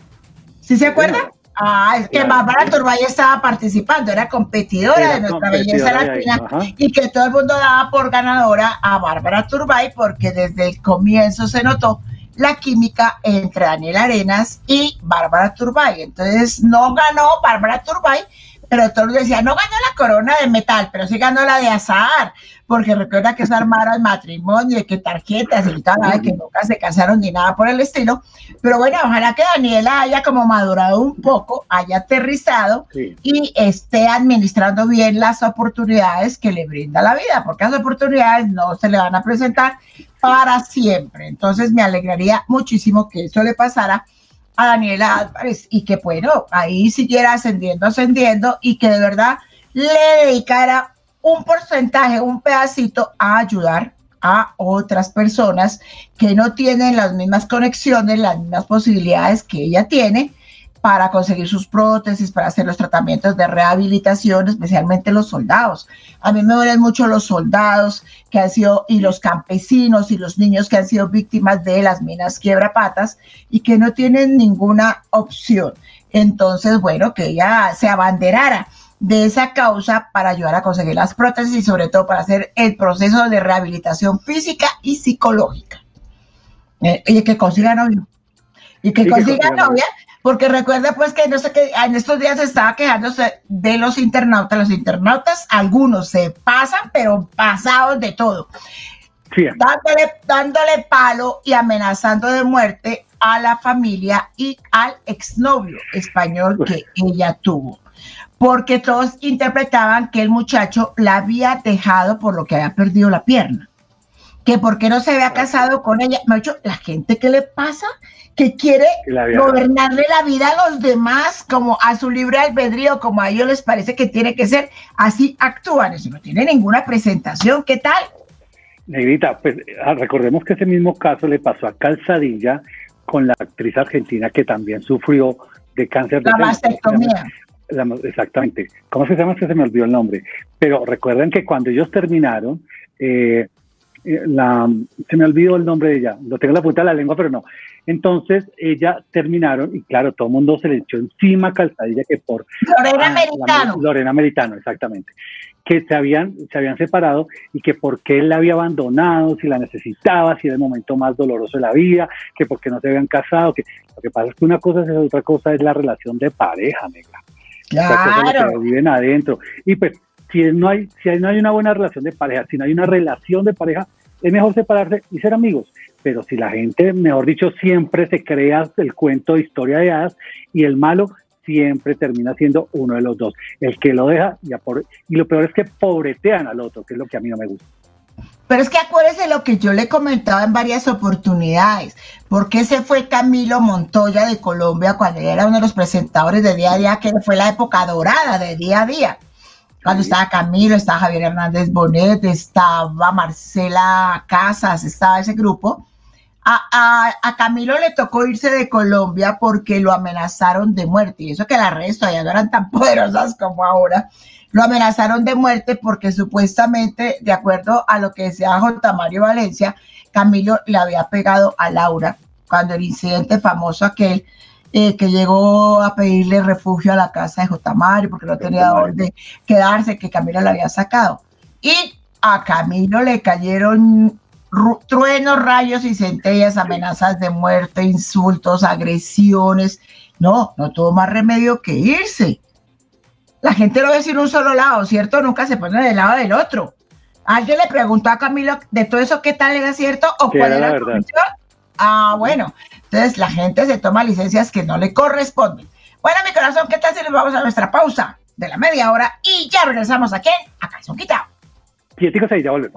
¿Sí se acuerdan? Es que Bárbara Turbay estaba participando, era competidora de Nuestra Belleza Latina, y que todo el mundo daba por ganadora a Bárbara Turbay, porque desde el comienzo se notó la química entre Daniel Arenas y Bárbara Turbay. Entonces no ganó Bárbara Turbay, pero todos decían, no ganó la corona de metal, pero sí ganó la de azar, porque recuerda que se armaron el matrimonio y que tarjetas y tal, que nunca se casaron ni nada por el estilo. Pero bueno, ojalá que Daniela haya como madurado un poco, haya aterrizado y esté administrando bien las oportunidades que le brinda la vida, porque las oportunidades no se le van a presentar para siempre. Entonces me alegraría muchísimo que eso le pasara a Daniela Álvarez y que, bueno, ahí siguiera ascendiendo y que de verdad le dedicara un porcentaje, un pedacito a ayudar a otras personas que no tienen las mismas conexiones, las mismas posibilidades que ella tiene para conseguir sus prótesis, para hacer los tratamientos de rehabilitación, especialmente los soldados. A mí me duelen mucho los soldados que han sido, y los campesinos y los niños que han sido víctimas de las minas quiebrapatas y que no tienen ninguna opción. Entonces, bueno, que ella se abanderara de esa causa para ayudar a conseguir las prótesis y sobre todo para hacer el proceso de rehabilitación física y psicológica. Y que consiga novio. Y que consiga novia, porque recuerda pues que no sé qué, en estos días se estaba quejándose de los internautas, algunos se pasan, pero pasados de todo. Sí. Dándole palo y amenazando de muerte a la familia y al exnovio español que ella tuvo, porque todos interpretaban que el muchacho la había dejado por lo que había perdido la pierna. que por qué no se había casado con ella. Me ha dicho, la gente, ¿qué le pasa? Que quiere gobernarle la vida a los demás como a su libre albedrío, como a ellos les parece que tiene que ser, así actúan, eso no tiene ninguna presentación, ¿qué tal? Negrita, pues recordemos que ese mismo caso le pasó a Calzadilla con la actriz argentina que también sufrió de cáncer de seno. Mastectomía. Exactamente. ¿Cómo se llama? Es que se me olvidó el nombre. Pero recuerden que cuando ellos terminaron, se me olvidó el nombre de ella, lo tengo en la punta de la lengua, pero no. Entonces, ella terminaron, y claro, todo el mundo se le echó encima a Calzadilla que por... Lorena Meritano, exactamente. Que se habían separado y que por qué él la había abandonado, si la necesitaba, si era el momento más doloroso de la vida, que por qué no se habían casado, que lo que pasa es que una cosa es otra cosa es la relación de pareja, negra. Claro. Que viven adentro. Y pues, si no hay una buena relación de pareja, si no hay una relación de pareja, es mejor separarse y ser amigos. Pero si la gente, mejor dicho, siempre se crea el cuento de historia de hadas y el malo siempre termina siendo uno de los dos, el que lo deja y lo peor es que pobretean al otro, que es lo que a mí no me gusta. Pero es que acuérdese lo que yo le comentaba en varias oportunidades, porque se fue Camilo Montoya de Colombia cuando él era uno de los presentadores de Día a Día, que fue la época dorada de Día a Día, cuando estaba Camilo, estaba Javier Hernández Bonet, estaba Marcela Casas, estaba ese grupo. A Camilo le tocó irse de Colombia porque lo amenazaron de muerte, y eso que las redes todavía no eran tan poderosas como ahora. Lo amenazaron de muerte porque supuestamente, de acuerdo a lo que decía J. Mario Valencia, Camilo le había pegado a Laura cuando el incidente famoso aquel que llegó a pedirle refugio a la casa de J. Mario porque no tenía dónde quedarse, que Camilo le había sacado. Y a Camilo le cayeron truenos, rayos y centellas, amenazas de muerte, insultos, agresiones. No tuvo más remedio que irse. La gente lo ve sin un solo lado, ¿cierto? Nunca se pone del lado del otro. Alguien le preguntó a Camilo de todo eso, ¿qué tal era cierto? ¿O cuál era la verdad? Bueno, entonces la gente se toma licencias que no le corresponden. Bueno, mi corazón, ¿qué tal si nos vamos a nuestra pausa de la media hora y ya regresamos aquí a Calzón Quitado? Quieticos ahí, ya volvemos.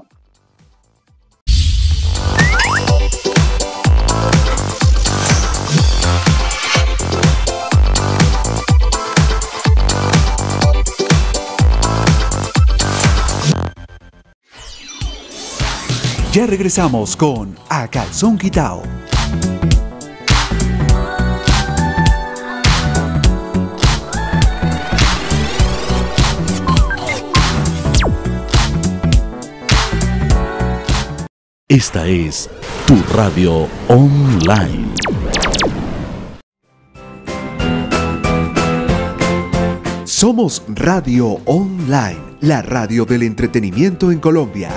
Ya regresamos con A Calzón Quitado. Esta es tu radio online. Somos Radio Online, la radio del entretenimiento en Colombia.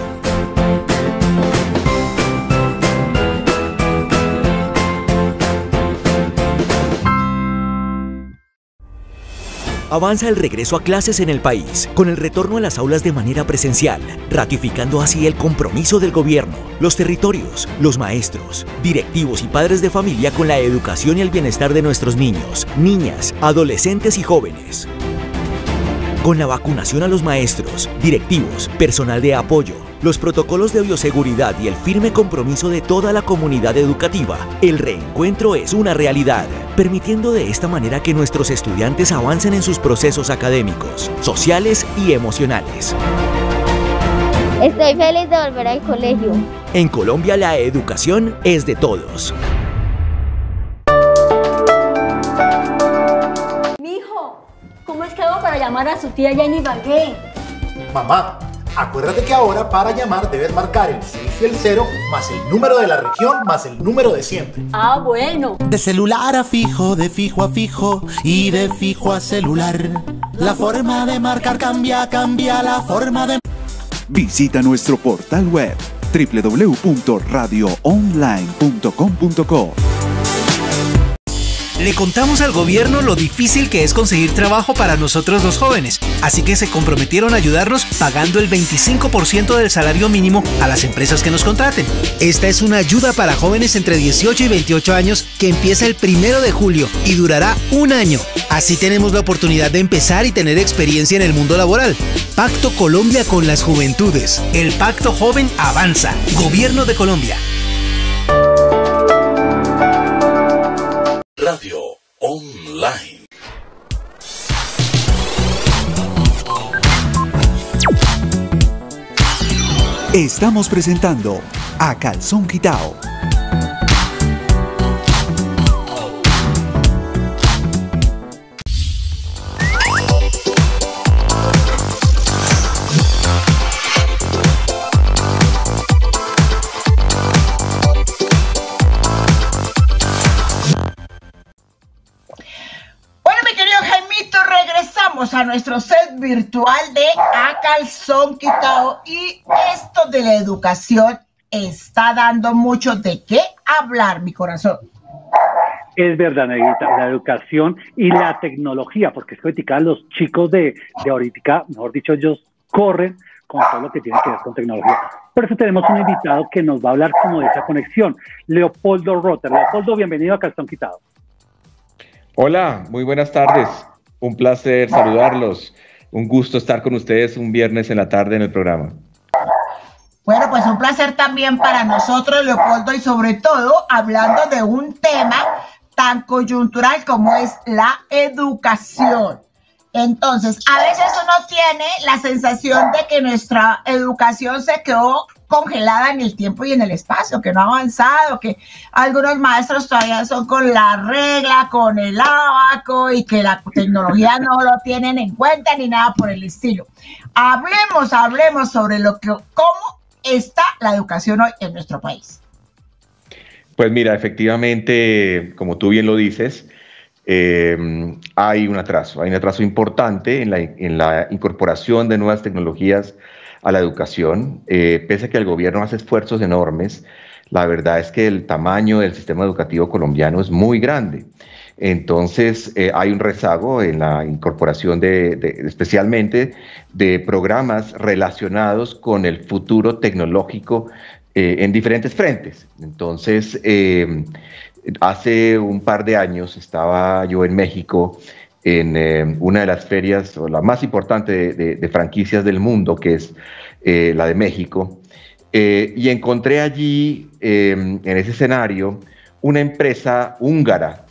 Avanza el regreso a clases en el país, con el retorno a las aulas de manera presencial, ratificando así el compromiso del gobierno, los territorios, los maestros, directivos y padres de familia con la educación y el bienestar de nuestros niños, niñas, adolescentes y jóvenes. Con la vacunación a los maestros, directivos, personal de apoyo, los protocolos de bioseguridad y el firme compromiso de toda la comunidad educativa, el reencuentro es una realidad, permitiendo de esta manera que nuestros estudiantes avancen en sus procesos académicos, sociales y emocionales. Estoy feliz de volver al colegio. En Colombia la educación es de todos. Mijo, ¿cómo es que hago para llamar a su tía ya en Ibagué? Mamá, acuérdate que ahora para llamar debes marcar el 6 y el 0 más el número de la región más el número de siempre. Ah, bueno. De celular a fijo, de fijo a fijo y de fijo a celular. La forma de marcar cambia la forma de... Visita nuestro portal web www.radioonline.com.co. Le contamos al gobierno lo difícil que es conseguir trabajo para nosotros los jóvenes, así que se comprometieron a ayudarnos pagando el 25% del salario mínimo a las empresas que nos contraten. Esta es una ayuda para jóvenes entre 18 y 28 años que empieza el 1 de julio y durará un año. Así tenemos la oportunidad de empezar y tener experiencia en el mundo laboral. Pacto Colombia con las Juventudes. El Pacto Joven avanza. Gobierno de Colombia. Radio Online. Estamos presentando A Calzón Quitao. A nuestro set virtual de A Calzón Quitao, y esto de la educación está dando mucho de qué hablar, mi corazón. Es verdad, Negrita, la educación y la tecnología, porque es que los chicos de ahorita, mejor dicho, ellos corren con todo lo que tiene que ver con tecnología. Por eso tenemos un invitado que nos va a hablar como de esa conexión, Leopoldo Rotter. Leopoldo, bienvenido a Calzón Quitao. Hola, muy buenas tardes. Un placer saludarlos. Un gusto estar con ustedes un viernes en la tarde en el programa. Bueno, pues un placer también para nosotros, Leopoldo, y sobre todo hablando de un tema tan coyuntural como es la educación. Entonces, a veces uno tiene la sensación de que nuestra educación se quedó congelada en el tiempo y en el espacio, que no ha avanzado, que algunos maestros todavía son con la regla, con el abaco, y que la tecnología no lo tienen en cuenta ni nada por el estilo. Hablemos sobre cómo está la educación hoy en nuestro país. Pues mira, efectivamente, como tú bien lo dices, hay un atraso importante en la incorporación de nuevas tecnologías a la educación. Pese a que el gobierno hace esfuerzos enormes, la verdad es que el tamaño del sistema educativo colombiano es muy grande. Entonces hay un rezago en la incorporación especialmente de programas relacionados con el futuro tecnológico en diferentes frentes. Entonces, hace un par de años estaba yo en México en una de las ferias, o la más importante de franquicias del mundo, que es la de México, y encontré allí, en ese escenario, una empresa húngara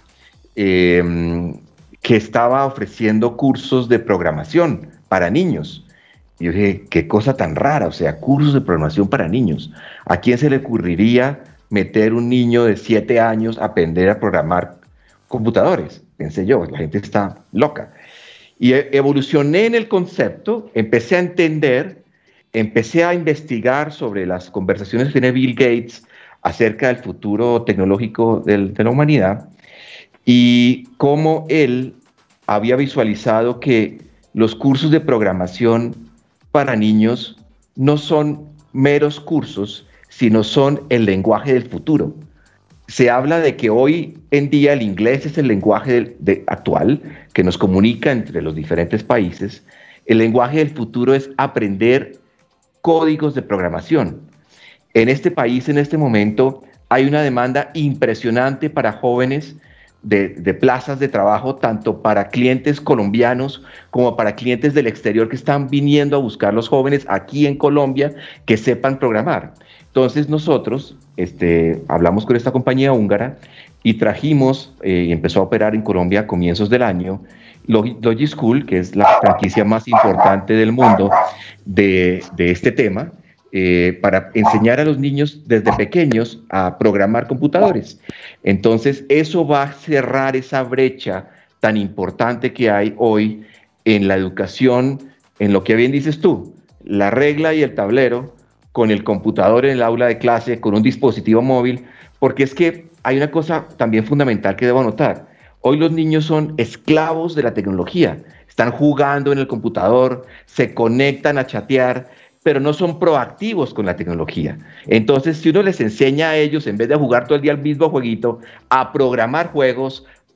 que estaba ofreciendo cursos de programación para niños. Y yo dije, qué cosa tan rara, o sea, cursos de programación para niños. ¿A quién se le ocurriría meter un niño de 7 años a aprender a programar computadores? Pensé yo, la gente está loca. Y evolucioné en el concepto, empecé a entender, empecé a investigar sobre las conversaciones que tiene Bill Gates acerca del futuro tecnológico de la humanidad, y cómo él había visualizado que los cursos de programación para niños no son meros cursos, sino son el lenguaje del futuro. Se habla de que hoy en día el inglés es el lenguaje actual que nos comunica entre los diferentes países. El lenguaje del futuro es aprender códigos de programación. En este país, en este momento, hay una demanda impresionante para jóvenes de plazas de trabajo, tanto para clientes colombianos como para clientes del exterior que están viniendo a buscar los jóvenes aquí en Colombia que sepan programar. Entonces nosotros hablamos con esta compañía húngara y trajimos, y empezó a operar en Colombia a comienzos del año, Logischool, que es la franquicia más importante del mundo de este tema, para enseñar a los niños desde pequeños a programar computadores. Entonces eso va a cerrar esa brecha tan importante que hay hoy en la educación, en lo que bien dices tú, la regla y el tablero, con el computador en el aula de clase, con un dispositivo móvil, porque es que hay una cosa también fundamental que debo notar. Hoy los niños son esclavos de la tecnología, están jugando en el computador, se conectan a chatear, pero no son proactivos con la tecnología. Entonces, si uno les enseña a ellos, en vez de jugar todo el día al mismo jueguito, a programar juegos,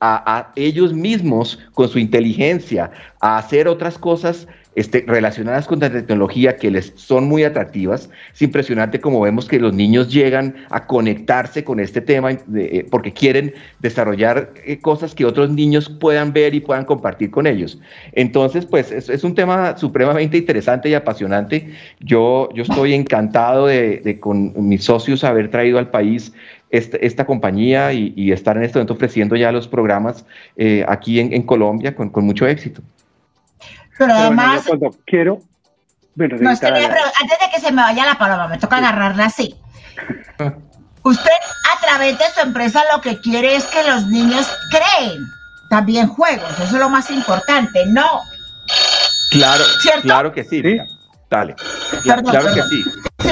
a ellos mismos con su inteligencia a hacer otras cosas relacionadas con la tecnología que les son muy atractivas. Es impresionante como vemos que los niños llegan a conectarse con este tema porque quieren desarrollar cosas que otros niños puedan ver y puedan compartir con ellos. Entonces, pues es un tema supremamente interesante y apasionante. Yo estoy encantado de con mis socios haber traído al país esta compañía y estar en este momento ofreciendo ya los programas aquí en Colombia con mucho éxito. Pero además, bueno, cuando quiero... Bueno, no, antes de que se me vaya la palabra, me toca agarrarla así. Usted, a través de su empresa, lo que quiere es que los niños creen también juegos. Eso es lo más importante, ¿no? Claro, ¿cierto? Claro que sí. Mira, dale. Claro que sí.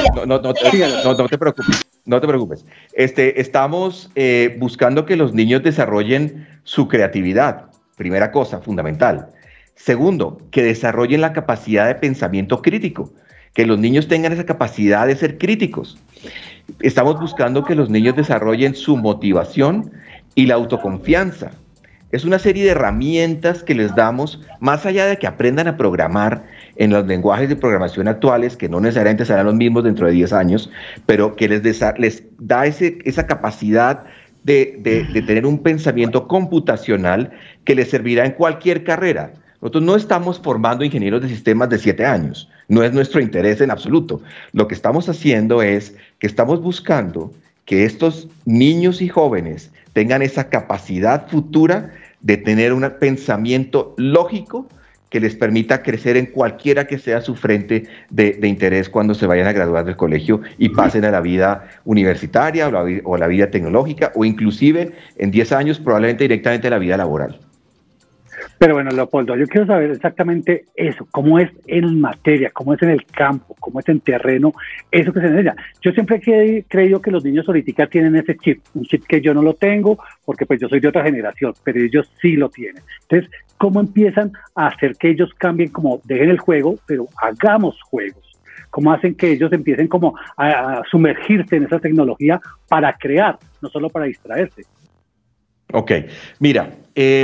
No te preocupes. No te preocupes. Estamos buscando que los niños desarrollen su creatividad. Primera cosa, fundamental. Segundo, que desarrollen la capacidad de pensamiento crítico, que los niños tengan esa capacidad de ser críticos. Estamos buscando que los niños desarrollen su motivación y la autoconfianza. Es una serie de herramientas que les damos, más allá de que aprendan a programar en los lenguajes de programación actuales, que no necesariamente serán los mismos dentro de 10 años, pero que les da esa capacidad de tener un pensamiento computacional que les servirá en cualquier carrera. Nosotros no estamos formando ingenieros de sistemas de 7 años, no es nuestro interés en absoluto. Lo que estamos haciendo es que estamos buscando que estos niños y jóvenes tengan esa capacidad futura de tener un pensamiento lógico que les permita crecer en cualquiera que sea su frente de interés cuando se vayan a graduar del colegio y pasen a la vida universitaria o la vida tecnológica, o inclusive en 10 años probablemente directamente a la vida laboral. Pero bueno, Leopoldo, yo quiero saber exactamente eso, cómo es en materia, cómo es en el campo, cómo es en terreno, eso que se enseña. Yo siempre he creído que los niños ahorita tienen ese chip, un chip que yo no lo tengo, porque pues yo soy de otra generación, pero ellos sí lo tienen. Entonces, ¿cómo empiezan a hacer que ellos cambien, como dejen el juego, pero hagamos juegos? ¿Cómo hacen que ellos empiecen como a sumergirse en esa tecnología para crear, no solo para distraerse? Ok, mira,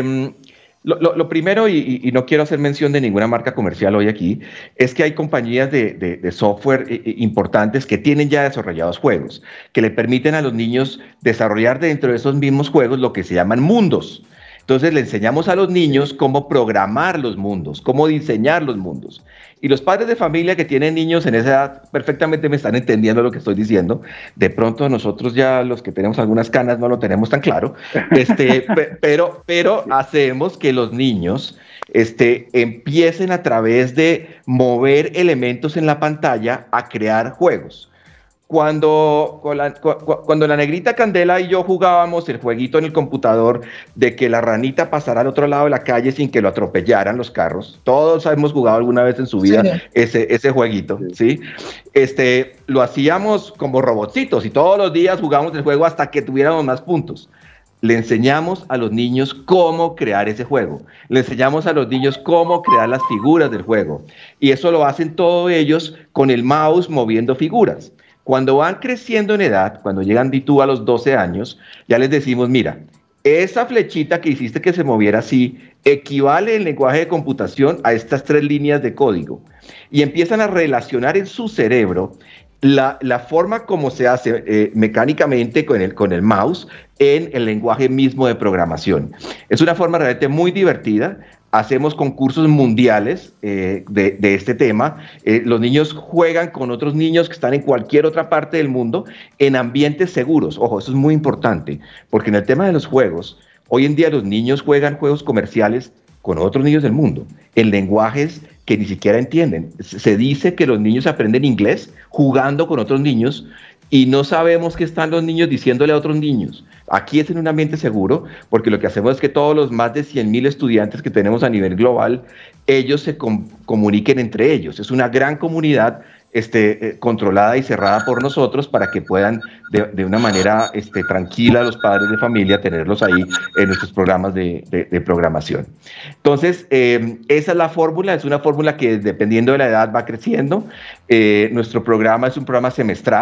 lo primero, y no quiero hacer mención de ninguna marca comercial hoy aquí, es que hay compañías de software importantes que tienen ya desarrollados juegos, que le permiten a los niños desarrollar dentro de esos mismos juegos lo que se llaman mundos. Entonces le enseñamos a los niños cómo programar los mundos, cómo diseñar los mundos. Y los padres de familia que tienen niños en esa edad perfectamente me están entendiendo lo que estoy diciendo. De pronto nosotros ya los que tenemos algunas canas no lo tenemos tan claro, pero hacemos que los niños empiecen a través de mover elementos en la pantalla a crear juegos. Cuando la negrita Candela y yo jugábamos el jueguito en el computador de que la ranita pasara al otro lado de la calle sin que lo atropellaran los carros, todos hemos jugado alguna vez en su vida ese jueguito, ¿sí? Lo hacíamos como robotcitos y todos los días jugábamos el juego hasta que tuviéramos más puntos. Le enseñamos a los niños cómo crear ese juego. Le enseñamos a los niños cómo crear las figuras del juego. Y eso lo hacen todos ellos con el mouse moviendo figuras. Cuando van creciendo en edad, cuando llegan a los 12 años, ya les decimos, mira, esa flechita que hiciste que se moviera así, equivale en lenguaje de computación a estas 3 líneas de código. Y empiezan a relacionar en su cerebro la forma como se hace mecánicamente con el mouse en el lenguaje mismo de programación. Es una forma realmente muy divertida. Hacemos concursos mundiales de este tema. Los niños juegan con otros niños que están en cualquier otra parte del mundo en ambientes seguros. Ojo, eso es muy importante, porque en el tema de los juegos, hoy en día los niños juegan juegos comerciales con otros niños del mundo, en lenguajes que ni siquiera entienden. Se dice que los niños aprenden inglés jugando con otros niños y no sabemos qué están los niños diciéndole a otros niños. Aquí es en un ambiente seguro, porque lo que hacemos es que todos los más de 100.000 estudiantes que tenemos a nivel global, ellos se comuniquen entre ellos. Es una gran comunidad controlada y cerrada por nosotros para que puedan de una manera tranquila los padres de familia tenerlos ahí en nuestros programas de programación. Entonces, esa es la fórmula, es una fórmula que dependiendo de la edad va creciendo. Nuestro programa es un programa semestral.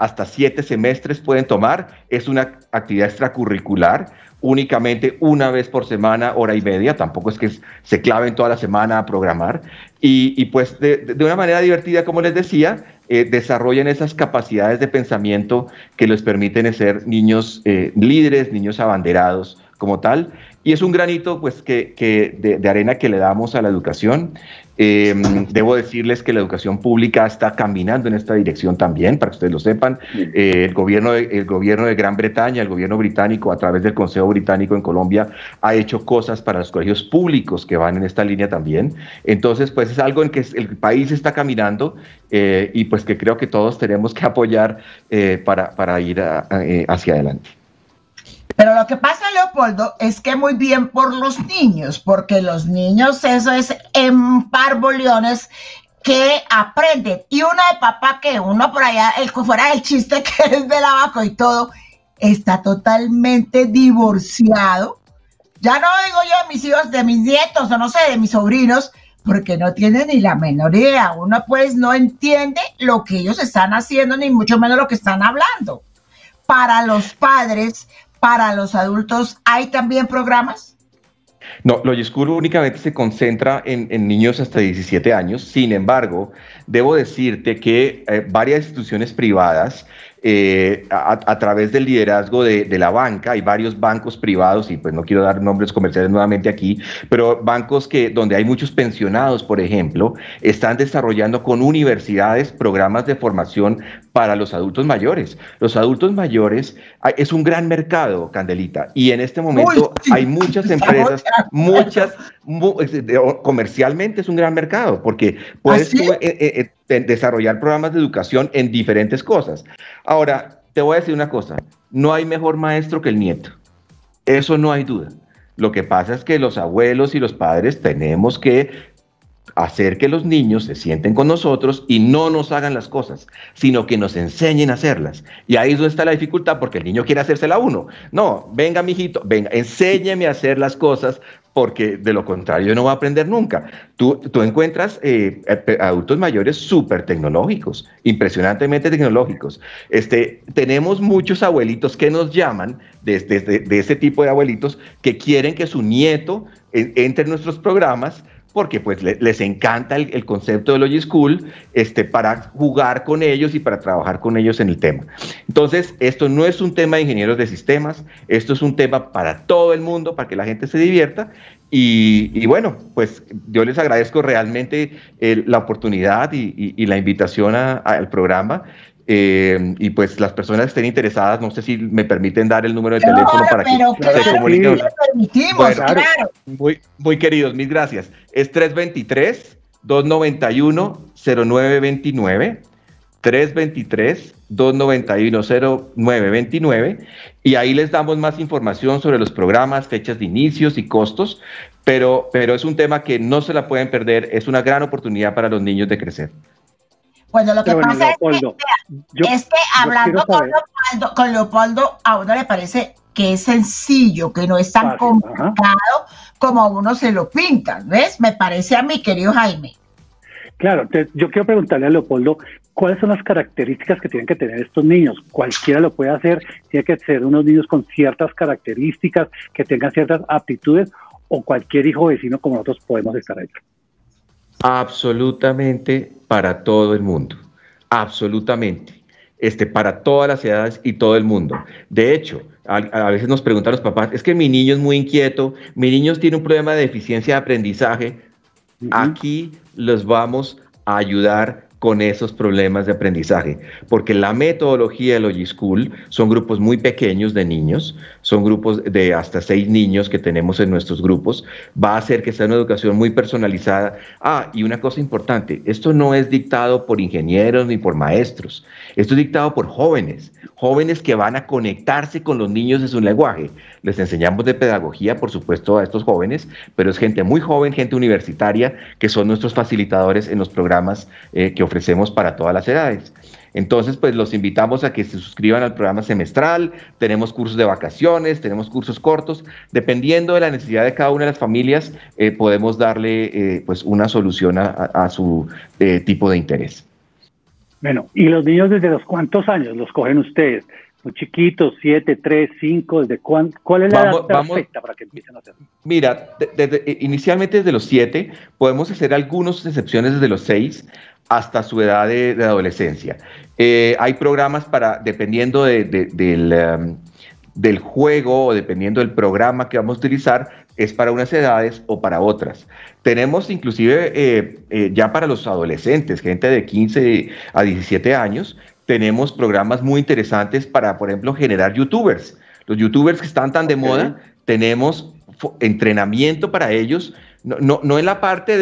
hasta 7 semestres pueden tomar. Es una actividad extracurricular, únicamente una vez por semana, hora y media, tampoco es que se claven toda la semana a programar, y pues de una manera divertida, como les decía, desarrollan esas capacidades de pensamiento que les permiten ser niños líderes, niños abanderados como tal, y es un granito pues de arena que le damos a la educación. Debo decirles que la educación pública está caminando en esta dirección también, para que ustedes lo sepan. El gobierno de Gran Bretaña, el gobierno británico, a través del Consejo Británico en Colombia, ha hecho cosas para los colegios públicos que van en esta línea también. Entonces, pues es algo en que el país está caminando y pues que creo que todos tenemos que apoyar para ir hacia adelante. Pero lo que pasa, Leopoldo, es que muy bien por los niños, porque los niños, eso es en parboliones que aprenden. Y uno de papá, que uno por allá, fuera del chiste que es del abaco y todo, está totalmente divorciado. Ya no digo yo de mis hijos, de mis nietos, o no sé, de mis sobrinos, porque no tienen ni la menor idea. Uno pues no entiende lo que ellos están haciendo, ni mucho menos lo que están hablando. Para los padres, para los adultos, ¿hay también programas? No, Logischool únicamente se concentra en niños hasta 17 años. Sin embargo, debo decirte que varias instituciones privadas, a través del liderazgo de la banca, hay varios bancos privados, y pues no quiero dar nombres comerciales nuevamente aquí, pero bancos donde hay muchos pensionados, por ejemplo, están desarrollando con universidades programas de formación para los adultos mayores. Los adultos mayores es un gran mercado, Candelita, y en este momento hay muchas empresas, comercialmente es un gran mercado, porque puedes desarrollar programas de educación en diferentes cosas. Ahora, te voy a decir una cosa, no hay mejor maestro que el nieto, eso no hay duda. Lo que pasa es que los abuelos y los padres tenemos que hacer que los niños se sienten con nosotros y no nos hagan las cosas, sino que nos enseñen a hacerlas. Y ahí es donde está la dificultad, porque el niño quiere hacérsela a uno. No, venga, mijito, venga, enséñeme a hacer las cosas, porque de lo contrario no va a aprender nunca. Tú encuentras adultos mayores súper tecnológicos, impresionantemente tecnológicos. Tenemos muchos abuelitos que nos llaman, de ese tipo de abuelitos, que quieren que su nieto entre en nuestros programas, porque pues les encanta el concepto de Logischool, para jugar con ellos y para trabajar con ellos en el tema. Entonces, esto no es un tema de ingenieros de sistemas, esto es un tema para todo el mundo, para que la gente se divierta, y bueno, pues yo les agradezco realmente la oportunidad y la invitación al programa. Y pues las personas que estén interesadas, no sé si me permiten dar el número de teléfono para que se comuniquen. Permitimos, claro. Muy queridos, mil gracias. Es 323-291-0929, 323-291-0929, y ahí les damos más información sobre los programas, fechas de inicios y costos, pero es un tema que no se la pueden perder, es una gran oportunidad para los niños de crecer. Bueno, lo que pasa es que hablando con Leopoldo, a uno le parece que es sencillo, que no es tan complicado como uno se lo pinta, ¿ves? Me parece a mí, querido Jaime. Claro, yo quiero preguntarle a Leopoldo, ¿cuáles son las características que tienen que tener estos niños? Cualquiera lo puede hacer, tiene que ser unos niños con ciertas características, que tengan ciertas aptitudes, o cualquier hijo vecino como nosotros podemos estar ahí. Absolutamente para todo el mundo, absolutamente, para todas las edades y todo el mundo. De hecho, a veces nos preguntan los papás, es que mi niño es muy inquieto, mi niño tiene un problema de deficiencia de aprendizaje. Aquí los vamos a ayudar con esos problemas de aprendizaje, porque la metodología de Logischool son grupos muy pequeños de niños, son grupos de hasta 6 niños que tenemos en nuestros grupos, va a hacer que sea una educación muy personalizada. Y una cosa importante, esto no es dictado por ingenieros ni por maestros, esto es dictado por jóvenes que van a conectarse con los niños en su lenguaje. Les enseñamos de pedagogía, por supuesto, a estos jóvenes, pero es gente muy joven, gente universitaria, que son nuestros facilitadores en los programas que ofrecemos para todas las edades. Entonces, pues los invitamos a que se suscriban al programa semestral, tenemos cursos de vacaciones, tenemos cursos cortos, dependiendo de la necesidad de cada una de las familias, podemos darle pues una solución a su tipo de interés. Bueno, ¿y los niños desde los cuántos años los cogen ustedes? Muy chiquitos, 7, 3, 5, ¿desde cuál es la edad perfecta para que empiecen a hacer? Mira, inicialmente desde los 7, podemos hacer algunas excepciones desde los 6 hasta su edad de adolescencia. Hay programas dependiendo del juego o dependiendo del programa que vamos a utilizar, es para unas edades o para otras. Tenemos inclusive ya para los adolescentes, gente de 15 a 17 años, tenemos programas muy interesantes para, por ejemplo, generar youtubers. Los youtubers que están tan de moda, tenemos entrenamiento para ellos, no en la parte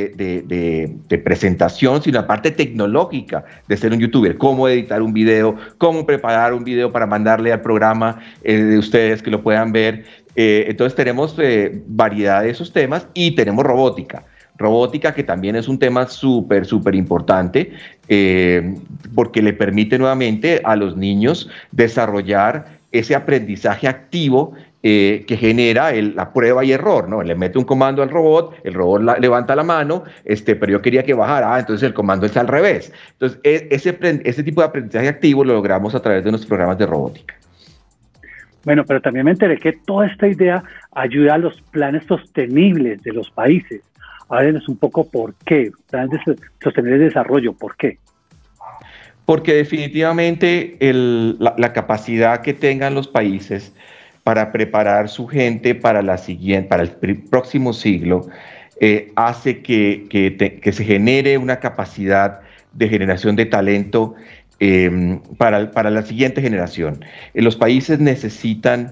de presentación, sino en la parte tecnológica de ser un youtuber, cómo editar un video, cómo preparar un video para mandarle al programa de ustedes que lo puedan ver. Entonces tenemos variedad de esos temas y tenemos robótica. Robótica, que también es un tema súper importante, porque le permite nuevamente a los niños desarrollar ese aprendizaje activo que genera la prueba y error, ¿no? Le mete un comando al robot, el robot levanta la mano, pero yo quería que bajara, entonces el comando es al revés. Entonces, ese tipo de aprendizaje activo lo logramos a través de nuestros programas de robótica. Bueno, pero también me enteré que toda esta idea ayuda a los planes sostenibles de los países. Háblenos un poco por qué, planes sostenibles de desarrollo, ¿por qué? Porque definitivamente la capacidad que tengan los países para preparar su gente para el próximo siglo hace que se genere una capacidad de generación de talento para la siguiente generación. Los países necesitan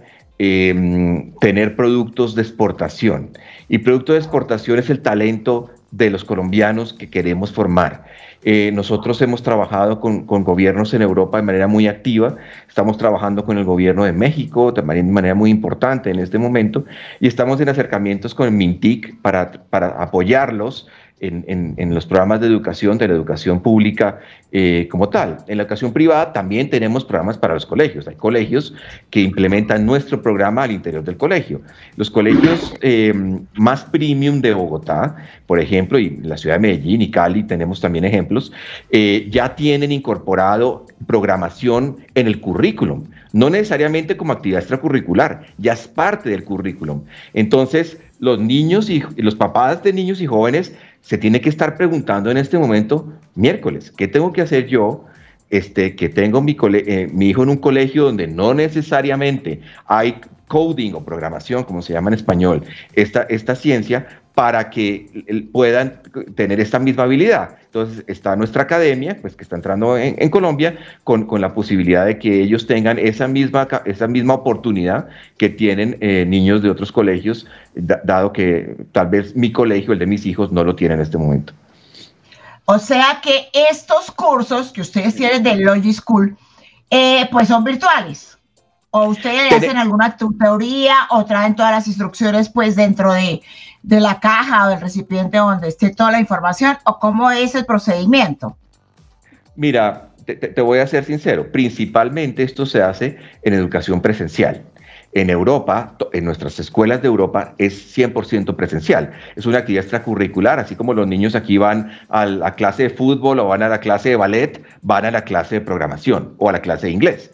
tener productos de exportación, y producto de exportación es el talento de los colombianos que queremos formar. Nosotros hemos trabajado con gobiernos en Europa de manera muy activa, estamos trabajando con el gobierno de México de manera muy importante en este momento, y estamos en acercamientos con el MINTIC para apoyarlos en los programas de la educación pública como tal. En la educación privada también tenemos programas para los colegios. Hay colegios que implementan nuestro programa al interior del colegio. Los colegios más premium de Bogotá, por ejemplo, y la ciudad de Medellín y Cali tenemos también ejemplos, ya tienen incorporado programación en el currículum, no necesariamente como actividad extracurricular, ya es parte del currículum. Entonces, los niños y los papás de niños y jóvenes se tienen que estar preguntando en este momento, miércoles, ¿qué tengo que hacer yo? Que tengo mi hijo en un colegio donde no necesariamente hay coding o programación, como se llama en español, esta ciencia, para que puedan tener esta misma habilidad. Entonces está nuestra academia, pues que está entrando en Colombia, con la posibilidad de que ellos tengan esa misma oportunidad que tienen niños de otros colegios, dado que tal vez mi colegio, el de mis hijos, no lo tiene en este momento. O sea que estos cursos que ustedes tienen de Logic School, pues son virtuales. ¿O ustedes hacen alguna tutoría o traen todas las instrucciones pues dentro de la caja o del recipiente donde esté toda la información? ¿O cómo es el procedimiento? Mira, te voy a ser sincero. Principalmente esto se hace en educación presencial. En Europa, en nuestras escuelas de Europa, es 100% presencial. Es una actividad extracurricular, así como los niños aquí van a la clase de fútbol o van a la clase de ballet, van a la clase de programación o a la clase de inglés.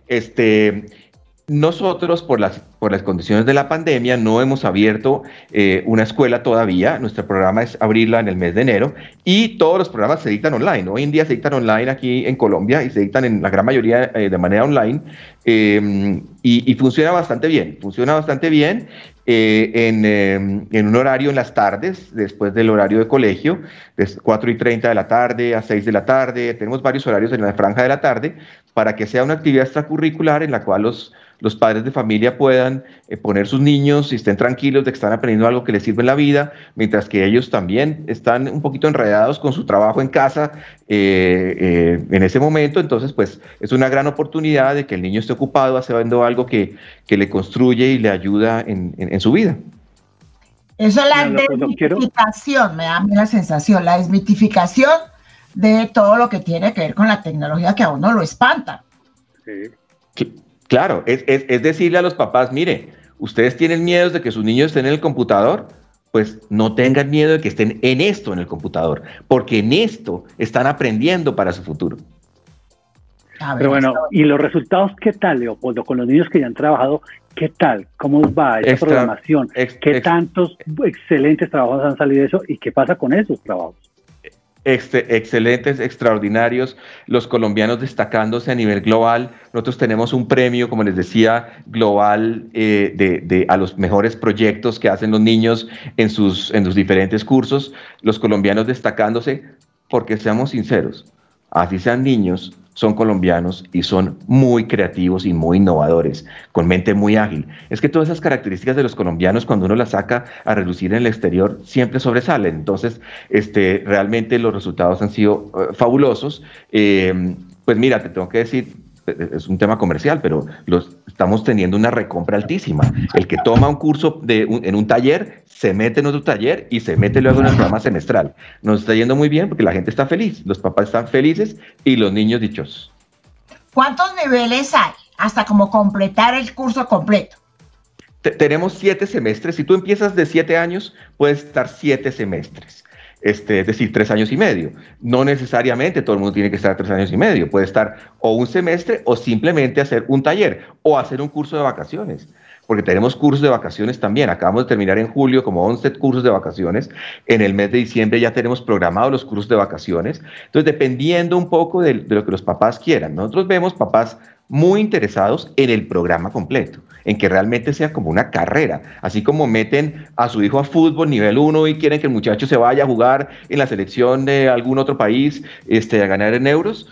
Nosotros, por las condiciones de la pandemia, no hemos abierto una escuela todavía. Nuestro programa es abrirla en el mes de enero y todos los programas se dictan online. Hoy en día se dictan online aquí en Colombia y se dictan en la gran mayoría de manera online y funciona bastante bien. Funciona bastante bien en un horario en las tardes, después del horario de colegio, de 4:30 de la tarde a 6 de la tarde. Tenemos varios horarios en la franja de la tarde para que sea una actividad extracurricular en la cual los padres de familia puedan poner sus niños y estén tranquilos de que están aprendiendo algo que les sirve en la vida, mientras que ellos también están un poquito enredados con su trabajo en casa en ese momento. Entonces, pues es una gran oportunidad de que el niño esté ocupado haciendo algo que le construye y le ayuda en su vida. Eso es la desmitificación, me da a mí la sensación, la desmitificación de todo lo que tiene que ver con la tecnología que a uno lo espanta. Sí. Claro, es decirle a los papás, mire, ustedes tienen miedo de que sus niños estén en el computador, pues no tengan miedo de que estén en el computador, porque en esto están aprendiendo para su futuro. Pero bueno, ¿y los resultados qué tal, Leopoldo? Con los niños que ya han trabajado, ¿qué tal? ¿Cómo va esa programación? ¿Qué tantos excelentes trabajos han salido de eso? ¿Y qué pasa con esos trabajos? Excelentes, extraordinarios, los colombianos destacándose a nivel global. Nosotros tenemos un premio, como les decía, global a los mejores proyectos que hacen los niños en sus diferentes cursos, los colombianos destacándose, porque seamos sinceros, así sean niños, son colombianos y son muy creativos y muy innovadores, con mente muy ágil. Es que todas esas características de los colombianos, cuando uno las saca a relucir en el exterior, siempre sobresalen. Entonces, realmente los resultados han sido fabulosos. Pues mira, te tengo que decir, es un tema comercial, pero estamos teniendo una recompra altísima. El que toma un curso en un taller, se mete en otro taller y se mete luego en el programa semestral. Nos está yendo muy bien porque la gente está feliz, los papás están felices y los niños dichosos. ¿Cuántos niveles hay hasta como completar el curso completo? Tenemos 7 semestres. Si tú empiezas de 7 años, puedes estar 7 semestres. Es decir, 3 años y medio. No necesariamente todo el mundo tiene que estar 3 años y medio. Puede estar o un semestre o simplemente hacer un taller o hacer un curso de vacaciones. Porque tenemos cursos de vacaciones también. Acabamos de terminar en julio como 11 cursos de vacaciones. En el mes de diciembre ya tenemos programados los cursos de vacaciones. Entonces, dependiendo un poco de lo que los papás quieran. Nosotros vemos papás muy interesados en el programa completo, en que realmente sea como una carrera, así como meten a su hijo a fútbol nivel 1 y quieren que el muchacho se vaya a jugar en la selección de algún otro país a ganar en euros.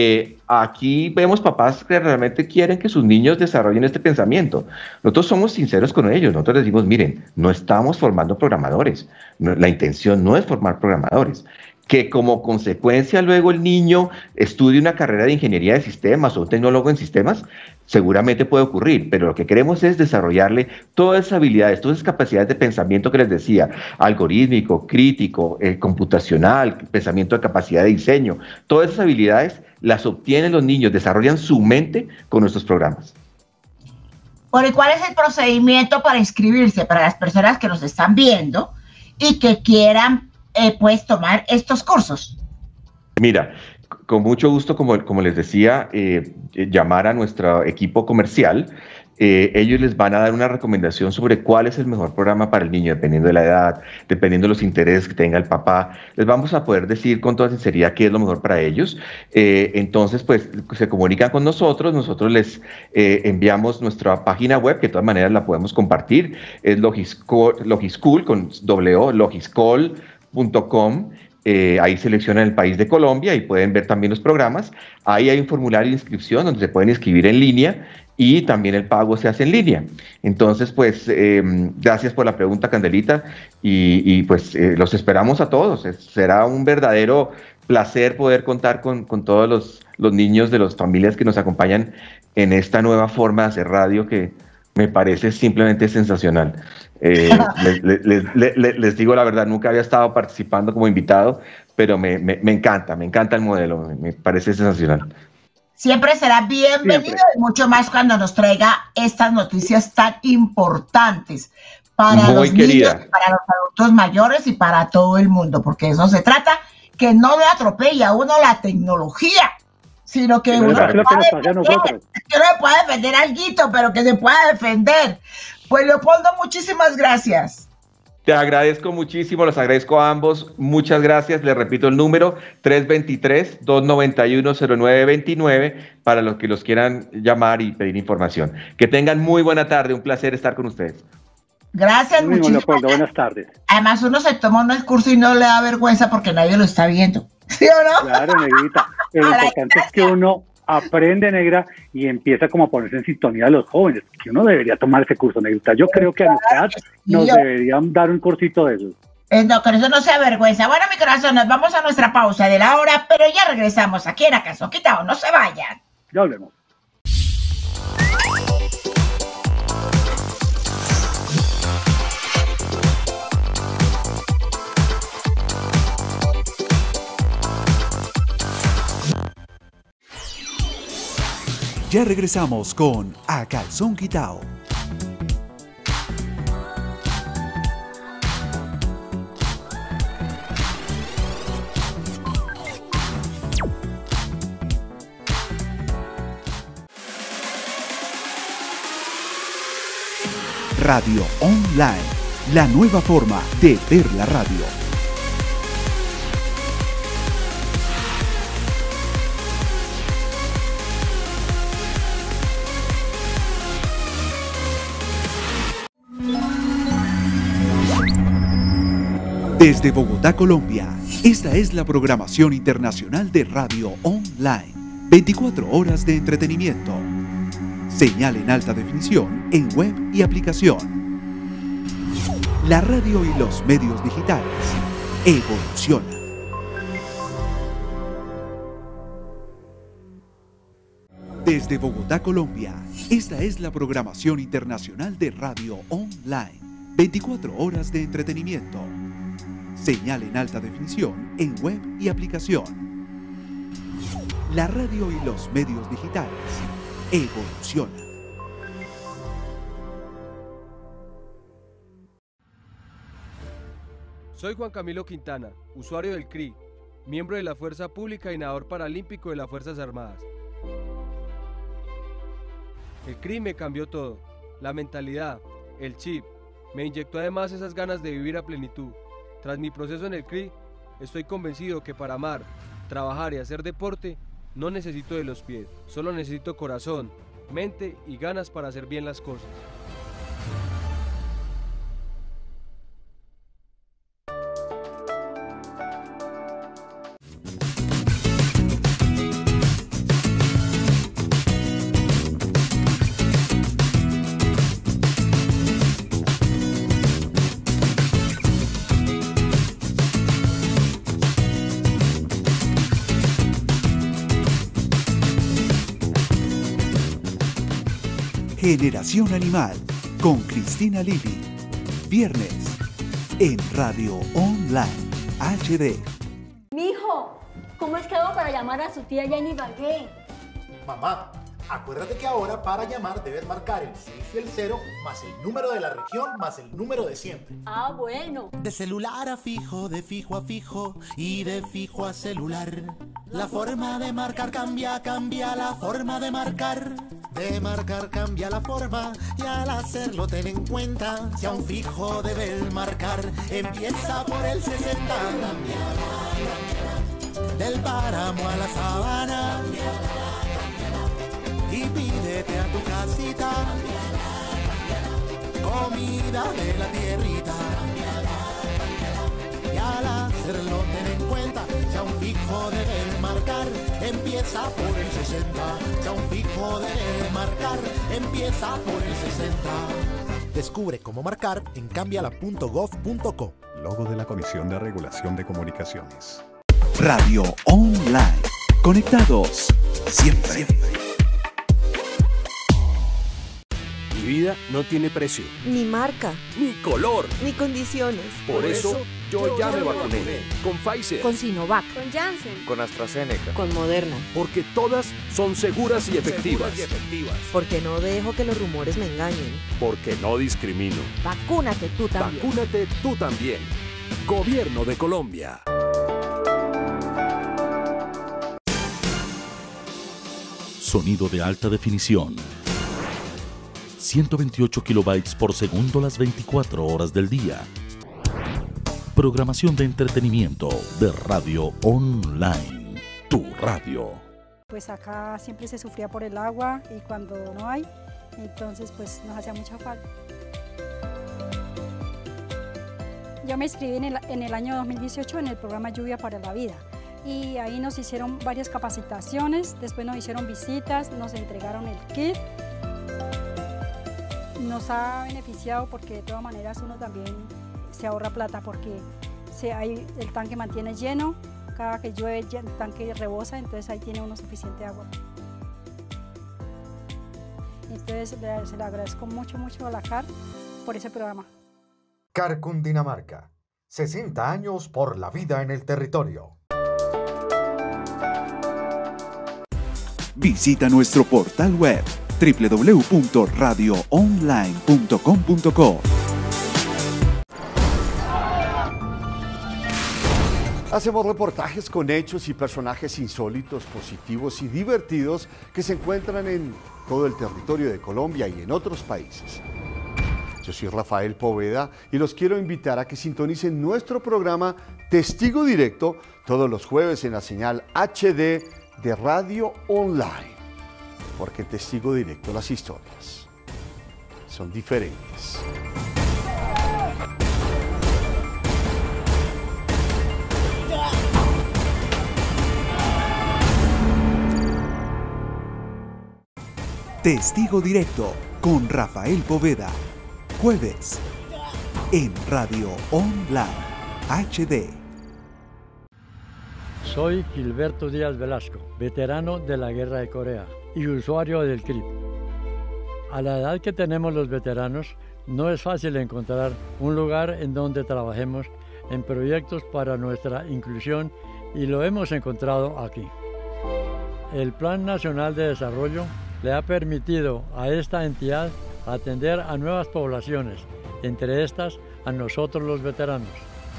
Aquí vemos papás que realmente quieren que sus niños desarrollen este pensamiento. Nosotros somos sinceros con ellos, nosotros les decimos, miren, no estamos formando programadores, la intención no es formar programadores. Que como consecuencia luego el niño estudie una carrera de ingeniería de sistemas o un tecnólogo en sistemas, seguramente puede ocurrir, pero lo que queremos es desarrollarle todas esas habilidades, todas esas capacidades de pensamiento que les decía, algorítmico, crítico, computacional, pensamiento de capacidad de diseño, todas esas habilidades las obtienen los niños, desarrollan su mente con nuestros programas. Bueno, ¿y cuál es el procedimiento para inscribirse para las personas que nos están viendo y que quieran pues tomar estos cursos? Mira, con mucho gusto, como les decía, llamar a nuestro equipo comercial. Ellos les van a dar una recomendación sobre cuál es el mejor programa para el niño, dependiendo de la edad, dependiendo de los intereses que tenga el papá. Les vamos a poder decir con toda sinceridad qué es lo mejor para ellos. Entonces, pues, se comunican con nosotros les enviamos nuestra página web, que de todas maneras la podemos compartir, es Logischool, con W, logischool.com. Ahí seleccionan el país de Colombia y pueden ver también los programas. Ahí hay un formulario de inscripción donde se pueden inscribir en línea y también el pago se hace en línea. Entonces, pues, gracias por la pregunta, Candelita, y pues los esperamos a todos. Será un verdadero placer poder contar con todos los niños de las familias que nos acompañan en esta nueva forma de hacer radio que me parece simplemente sensacional. Les digo la verdad, nunca había estado participando como invitado, pero me encanta el modelo, me parece sensacional. Siempre será bienvenido y mucho más cuando nos traiga estas noticias tan importantes para los niños, para los adultos mayores y para todo el mundo, porque eso se trata, que no le atropelle a uno la tecnología, sino que uno pueda defender alguito, pero que se pueda defender. Pues Leopoldo, muchísimas gracias. Te agradezco muchísimo, los agradezco a ambos, muchas gracias. Les repito el número, 323-291-0929, para los que los quieran llamar y pedir información. Que tengan muy buena tarde, un placer estar con ustedes. Gracias, muchísimas gracias. Buenas tardes. Además, uno se toma el curso y no le da vergüenza porque nadie lo está viendo. ¿Sí o no? Claro, negrita. Lo importante es que uno aprende, negra, y empieza como a ponerse en sintonía de los jóvenes, que uno debería tomar ese curso, negrita. Yo creo que a nuestra edad nos deberían dar un cursito de esos. No, con eso no sea vergüenza. Bueno, mi corazón, nos vamos a nuestra pausa de la hora, pero ya regresamos aquí en Acaso Quitao. No se vayan. Ya hablemos. Ya regresamos con A Calzón Quitao. Radio Online, la nueva forma de ver la radio. Desde Bogotá, Colombia, esta es la programación internacional de Radio Online. 24 horas de entretenimiento. Señal en alta definición en web y aplicación. La radio y los medios digitales evolucionan. Desde Bogotá, Colombia, esta es la programación internacional de Radio Online. 24 horas de entretenimiento. Señal en alta definición en web y aplicación. La radio y los medios digitales evolucionan. Soy Juan Camilo Quintana, usuario del CRI, miembro de la Fuerza Pública y nadador paralímpico de las Fuerzas Armadas. El CRI me cambió todo, la mentalidad, el chip, me inyectó además esas ganas de vivir a plenitud. Tras mi proceso en el CRI, estoy convencido que para amar, trabajar y hacer deporte, no necesito de los pies, solo necesito corazón, mente y ganas para hacer bien las cosas. Generación Animal con Cristina Lili. Viernes en Radio Online HD. Mijo, ¿cómo es que hago para llamar a su tía Jenny Bagué? Mamá, acuérdate que ahora para llamar debes marcar el 6 y el 0 más el número de la región más el número de siempre. Ah, bueno. De celular a fijo, de fijo a fijo y de fijo a celular. La forma de marcar cambia, cambia la forma de marcar. De marcar cambia la forma y al hacerlo ten en cuenta. Si a un fijo debes marcar, empieza por el 60. Del páramo a la sabana y pídete a tu casita comida de la tierrita. Y al hacerlo ten en cuenta, si a un fijo debes marcar, empieza por el 60. Si a un fijo debes marcar, empieza por el 60. Descubre cómo marcar en cambiala.gov.co. Logo de la Comisión de Regulación de Comunicaciones. Radio Online. Conectados siempre. Mi vida no tiene precio, ni marca, ni color, ni condiciones. Por eso yo ya me vacuné. Con Pfizer, con Sinovac, con Janssen, con AstraZeneca, con Moderna. Porque todas son seguras y efectivas. Porque no dejo que los rumores me engañen. Porque no discrimino. Vacúnate tú también. Vacúnate tú también. Gobierno de Colombia. Sonido de alta definición. 128 kilobytes por segundo las 24 horas del día. Programación de entretenimiento de Radio Online. Tu radio. Pues acá siempre se sufría por el agua y cuando no hay, entonces pues nos hacía mucha falta. Yo me inscribí en el año 2018 en el programa Lluvia para la Vida. Y ahí nos hicieron varias capacitaciones, después nos hicieron visitas, nos entregaron el kit. Nos ha beneficiado porque de todas maneras uno también se ahorra plata porque el tanque mantiene lleno, cada que llueve el tanque rebosa, entonces ahí tiene uno suficiente agua. Entonces se le agradezco mucho a la CAR por ese programa. CAR Cundinamarca, 60 años por la vida en el territorio. Visita nuestro portal web www.radioonline.com.co. Hacemos reportajes con hechos y personajes insólitos, positivos y divertidos que se encuentran en todo el territorio de Colombia y en otros países. Yo soy Rafael Poveda y los quiero invitar a que sintonicen nuestro programa Testigo Directo todos los jueves en la señal HD de Radio Online. Porque en Testigo Directo las historias son diferentes. Testigo Directo con Rafael Poveda. Jueves en Radio Online HD. Soy Gilberto Díaz Velasco, veterano de la Guerra de Corea y usuario del CRIP. A la edad que tenemos los veteranos, no es fácil encontrar un lugar en donde trabajemos en proyectos para nuestra inclusión y lo hemos encontrado aquí. El Plan Nacional de Desarrollo le ha permitido a esta entidad atender a nuevas poblaciones, entre estas a nosotros los veteranos.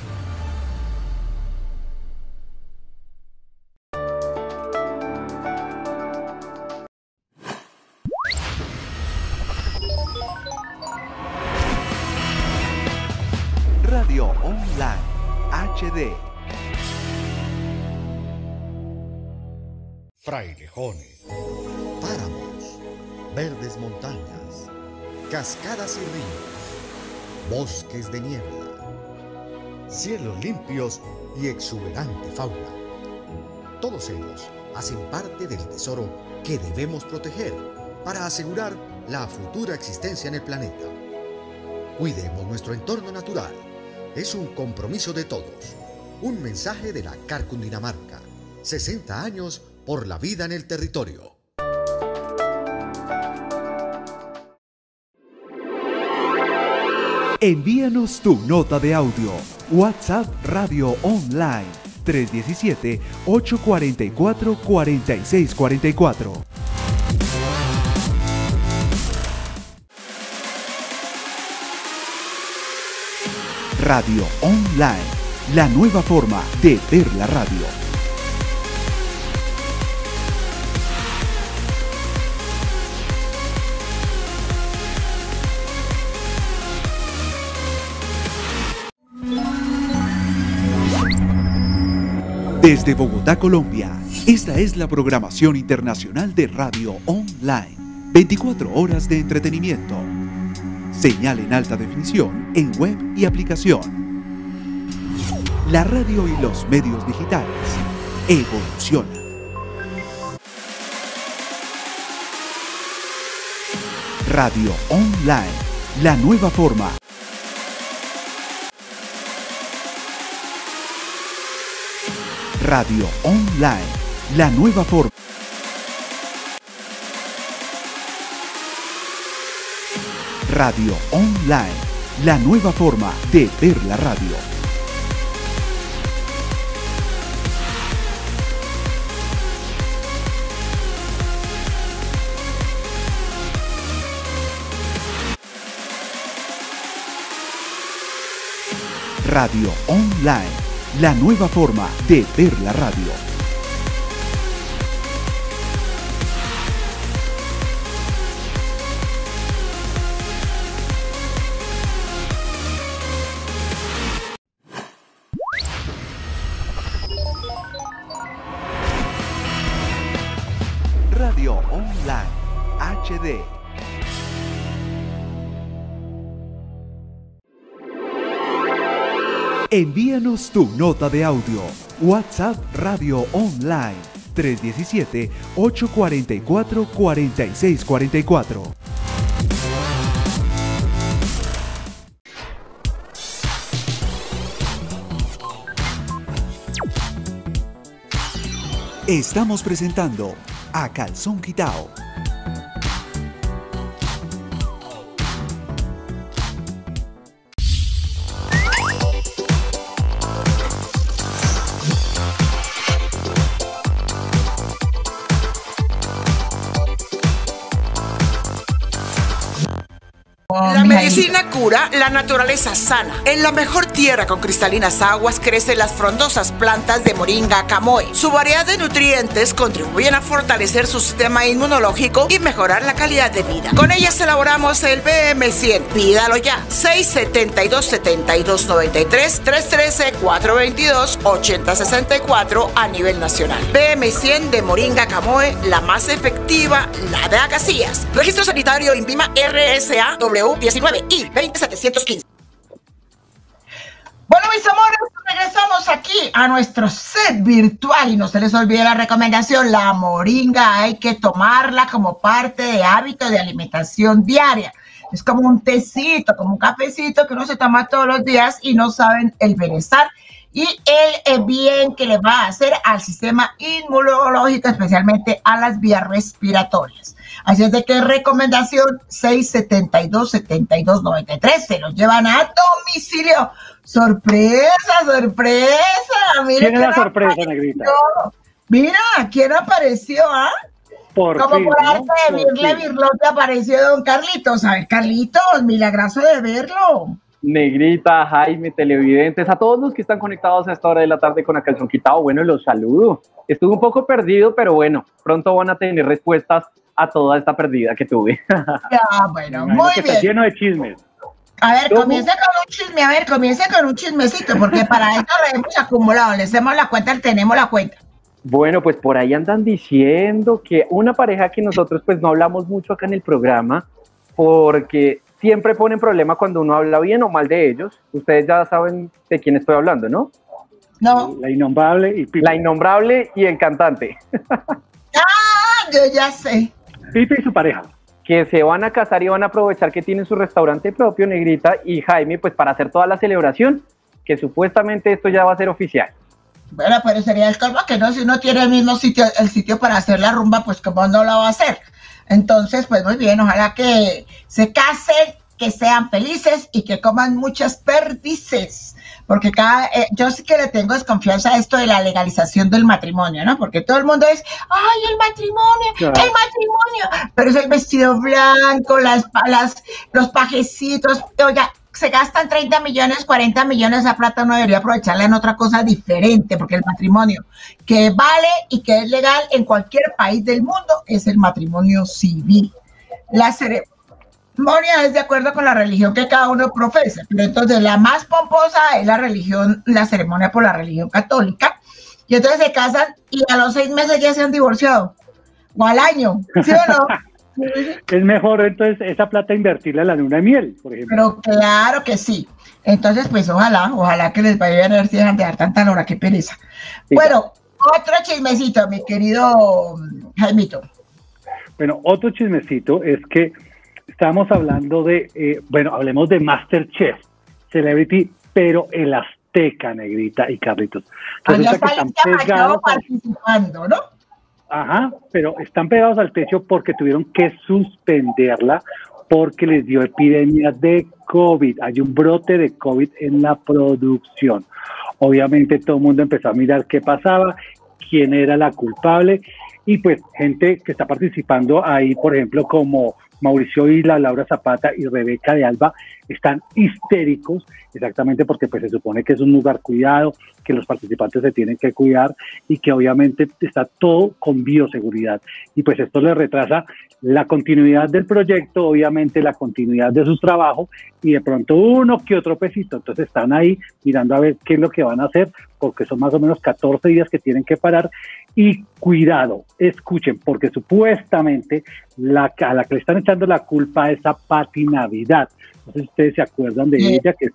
Radio Online HD. Frailejones, páramos, verdes montañas, cascadas y ríos, bosques de niebla, cielos limpios y exuberante fauna. Todos ellos hacen parte del tesoro que debemos proteger para asegurar la futura existencia en el planeta. Cuidemos nuestro entorno natural. Es un compromiso de todos. Un mensaje de la CAR Cundinamarca. 60 años por la vida en el territorio. Envíanos tu nota de audio. WhatsApp Radio Online 317-844-4644. Radio Online, la nueva forma de ver la radio. Desde Bogotá, Colombia, esta es la programación internacional de Radio Online. 24 horas de entretenimiento. Señal en alta definición en web y aplicación. La radio y los medios digitales evolucionan. Radio Online, la nueva forma. Radio Online, la nueva forma. Radio Online, la nueva forma de ver la radio. Radio Online, la nueva forma de ver la radio. Radio Online HD. Envíanos tu nota de audio. WhatsApp Radio Online 317-844-4644. Estamos presentando A Calzón Quitao. La medicina cura, la naturaleza sana. En la mejor tierra con cristalinas aguas crecen las frondosas plantas de Moringa Camoy. Su variedad de nutrientes contribuyen a fortalecer su sistema inmunológico y mejorar la calidad de vida. Con ellas elaboramos el BM100. Pídalo ya. 672-7293, 313-422-8064 a nivel nacional. BM100 de Moringa Camoy, la más efectiva, la de Acacías. Registro sanitario INVIMA RSA W19 y 20715. Bueno, mis amores, regresamos aquí a nuestro set virtual y no se les olvide la recomendación, la moringa hay que tomarla como parte de hábito de alimentación diaria. Es como un tecito, como un cafecito que uno se toma todos los días y no saben el bienestar y el bien que le va a hacer al sistema inmunológico, especialmente a las vías respiratorias. Así es de que recomendación 672-7293, se los llevan a domicilio. ¡Sorpresa, sorpresa! ¿Quién es la sorpresa, Negrita? Mira, ¿quién apareció, ah? Como fin, por arte ¿no? de Virlote apareció don Carlitos. A ver, Carlitos, milagroso de verlo. Negrita, Jaime, televidentes, a todos los que están conectados a esta hora de la tarde con A Calzón Quitado, bueno, los saludo. Estuve un poco perdido, pero bueno, pronto van a tener respuestas a toda esta pérdida que tuve. Ya, bueno, muy bien. Está lleno de chismes. A ver, comienza con un chisme, comienza con un chismecito, porque para esto lo hemos acumulado, le hacemos la cuenta, tenemos la cuenta. Bueno, pues por ahí andan diciendo que una pareja que nosotros pues no hablamos mucho acá en el programa, porque siempre ponen problema cuando uno habla bien o mal de ellos. Ustedes ya saben de quién estoy hablando, ¿no? No. La Innombrable y Pipe. La Innombrable y el cantante. Yo ya sé. Pipe y su pareja. Que se van a casar y van a aprovechar que tienen su restaurante propio, Negrita y Jaime, pues para hacer toda la celebración, que supuestamente esto ya va a ser oficial. Bueno, pero sería el colmo que no, si uno tiene el mismo sitio, el sitio para hacer la rumba, pues como no la va a hacer. Entonces, pues muy bien, ojalá que se casen, que sean felices y que coman muchas perdices. Porque yo sí que le tengo desconfianza a esto de la legalización del matrimonio, ¿no? Porque todo el mundo es, ¡ay, el matrimonio! Claro. ¡El matrimonio! Pero es el vestido blanco, los pajecitos. Oiga, se gastan 30 millones, 40 millones, esa plata uno debería aprovecharla en otra cosa diferente, porque el matrimonio que vale y que es legal en cualquier país del mundo es el matrimonio civil. La ceremonia es de acuerdo con la religión que cada uno profesa, pero entonces la más pomposa es la ceremonia por la religión católica, y entonces se casan y a los 6 meses ya se han divorciado, o al año, ¿sí o no? Es mejor entonces esa plata invertirla en la luna de miel, por ejemplo. Pero claro que sí. Entonces, pues ojalá que les vaya a ver si dejan de dar tanta hora, qué pereza. Sí. Bueno, otro chismecito, mi querido Jaimito. Bueno, otro chismecito es que estamos hablando de, hablemos de MasterChef, Celebrity, pero el Azteca, Negrita y Carlitos. Resulta que están pegados participando, ¿no? Ajá, pero están pegados al techo porque tuvieron que suspenderla porque les dio epidemia de COVID. Hay un brote de COVID en la producción. Obviamente todo el mundo empezó a mirar qué pasaba, quién era la culpable y pues gente que está participando ahí, por ejemplo, como Mauricio Isla, Laura Zapata y Rebeca de Alba, están histéricos, exactamente porque pues se supone que es un lugar cuidado, que los participantes se tienen que cuidar y que obviamente está todo con bioseguridad. Y pues esto les retrasa la continuidad del proyecto, obviamente la continuidad de sus trabajos y de pronto uno que otro pesito. Entonces están ahí mirando a ver qué es lo que van a hacer, porque son más o menos 14 días que tienen que parar. Y cuidado, escuchen, porque supuestamente a la que le están echando la culpa es a Pati Navidad. No sé si ustedes se acuerdan de ella, que es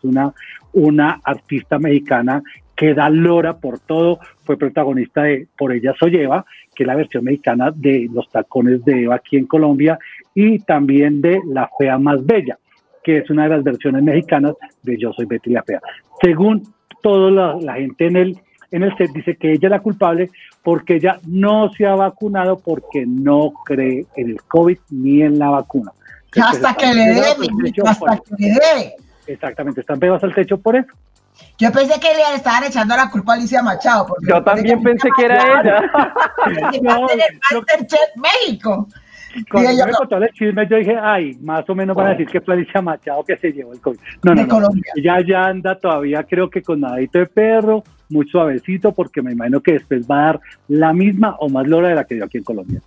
una artista mexicana que da lora por todo, fue protagonista de Por ella soy Eva, que es la versión mexicana de Los tacones de Eva aquí en Colombia, y también de La fea más bella, que es una de las versiones mexicanas de Yo soy Betty la fea. Según toda la gente en el set dice que ella es la culpable porque ella no se ha vacunado porque no cree en el COVID ni en la vacuna. Hasta que le dé, hasta que le dé. Exactamente, están pegados al techo por eso. Yo pensé que le estaban echando la culpa a Alicia Machado. Porque yo también pensé que era ella. No, en el MasterChef México. Cuando Y me ella- contó el chisme, yo dije, ay, más o menos van a decir que fue Alicia Machado que se llevó el COVID. No, De Colombia. Ella anda todavía, creo que con nadito de perro, muy suavecito, porque me imagino que después va a dar la misma o más lora de la que dio aquí en Colombia.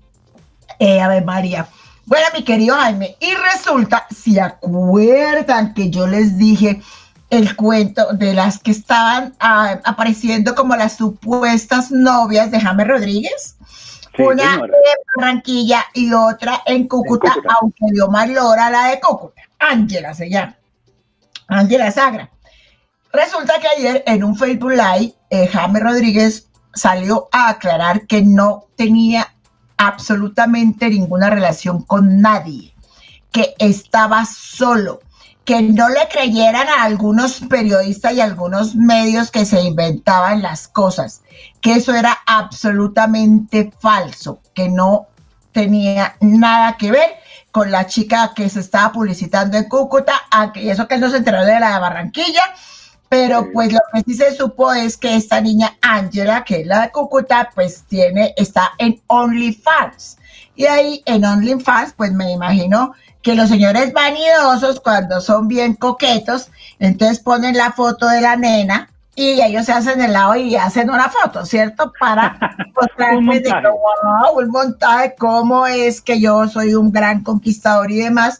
Ave María. Bueno, mi querido Jaime, y resulta, si acuerdan que yo les dije el cuento de las que estaban apareciendo como las supuestas novias de James Rodríguez, Sí, una señora. en Barranquilla y otra en Cúcuta, aunque dio más lora la de Cúcuta. Ángela se llama, Ángela Sagra. Resulta que ayer en un Facebook Live, James Rodríguez salió a aclarar que no tenía absolutamente ninguna relación con nadie, que estaba solo, que no le creyeran a algunos periodistas y algunos medios que se inventaban las cosas, que eso era absolutamente falso, que no tenía nada que ver con la chica que se estaba publicitando en Cúcuta, aunque eso que él no se enteró de la de Barranquilla, pero pues lo que sí se supo es que esta niña Ángela, que es la de Cúcuta, pues está en OnlyFans. Y ahí en OnlyFans, pues me imagino que los señores vanidosos, cuando son bien coquetos, entonces ponen la foto de la nena y ellos se hacen el lado y hacen una foto, ¿cierto? Para mostrar Un pues, de montaje. que, wow, un montaje, cómo es que yo soy un gran conquistador y demás.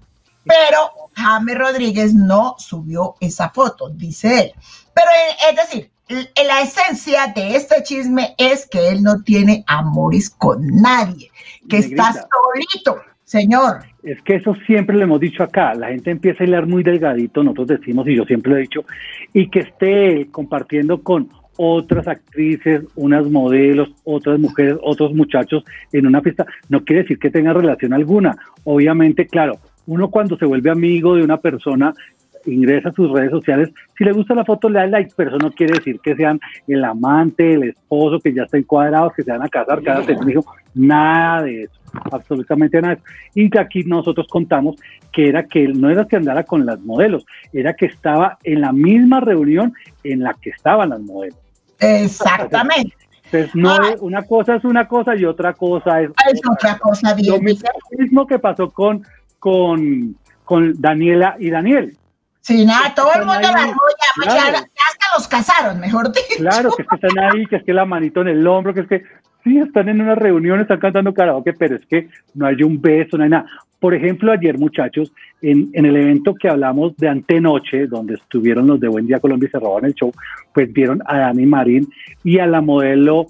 Pero James Rodríguez no subió esa foto, dice él. Pero es decir, la esencia de este chisme es que él no tiene amores con nadie, que está Negrita. solito, señor. Es que eso siempre lo hemos dicho acá, la gente empieza a hilar muy delgadito, nosotros decimos, y yo siempre lo he dicho, y que esté él compartiendo con otras actrices, unas modelos, otras mujeres, otros muchachos en una fiesta, no quiere decir que tenga relación alguna. Obviamente, claro, uno cuando se vuelve amigo de una persona, ingresa a sus redes sociales, si le gusta la foto le da like, pero eso no quiere decir que sean el amante, el esposo, que ya estén cuadrados, que se van a casar, cada tener un hijo, nada de eso, absolutamente nada de eso. Y que aquí nosotros contamos que era que él no era que andara con las modelos, era que estaba en la misma reunión en la que estaban las modelos. Exactamente. Entonces, no es, una cosa es una cosa y otra cosa es otra cosa. Bien, lo mismo que pasó con Daniela y Daniel. Sí, nada, todo el mundo Están la ahí, armó ya, pues claro. ya hasta los casaron, mejor dicho. Claro, que están ahí, que es que la manito en el hombro, que es que sí, están en una reunión, están cantando karaoke, pero es que no hay un beso, no hay nada. Por ejemplo, ayer, muchachos, en el evento que hablamos de antenoche, donde estuvieron los de Buen Día Colombia y se robaron el show, pues vieron a Dani Marín y a la modelo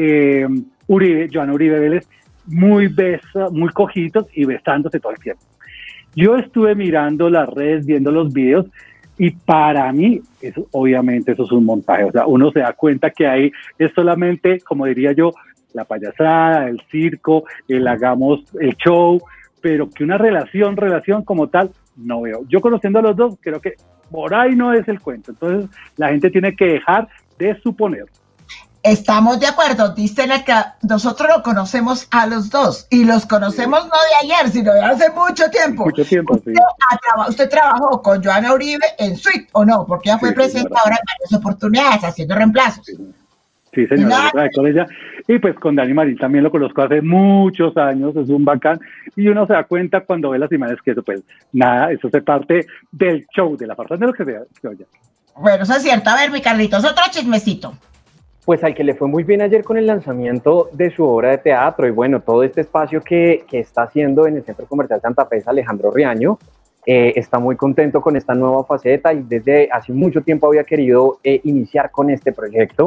Uribe, Joana Uribe Vélez, muy cogidos y besándose todo el tiempo. Yo estuve mirando las redes, viendo los videos, y para mí, eso, obviamente, eso es un montaje. O sea, uno se da cuenta que ahí es solamente, como diría yo, la payasada, el circo, hagamos el show, pero que una relación como tal, no veo. Yo conociendo a los dos, creo que por ahí no es el cuento. Entonces, la gente tiene que dejar de suponer. Estamos de acuerdo, dice que nosotros lo conocemos a los dos y los conocemos no de ayer, sino de hace mucho tiempo. Mucho tiempo, sí. Usted trabajó con Joana Uribe en Suite, ¿o no? Porque ella fue presentadora en varias oportunidades, haciendo reemplazos. Sí, señora, yo trabajé con ella. Y pues con Dani Marín también lo conozco hace muchos años, es un bacán. Y uno se da cuenta cuando ve las imágenes que eso, pues nada, eso se parte del show, de la farsa de lo que se oye. Bueno, eso es cierto. A ver, mi Carlitos, otro chismecito. Pues al que le fue muy bien ayer con el lanzamiento de su obra de teatro y bueno, todo este espacio que está haciendo en el Centro Comercial Santa Fe, Alejandro Riaño, está muy contento con esta nueva faceta y desde hace mucho tiempo había querido iniciar con este proyecto.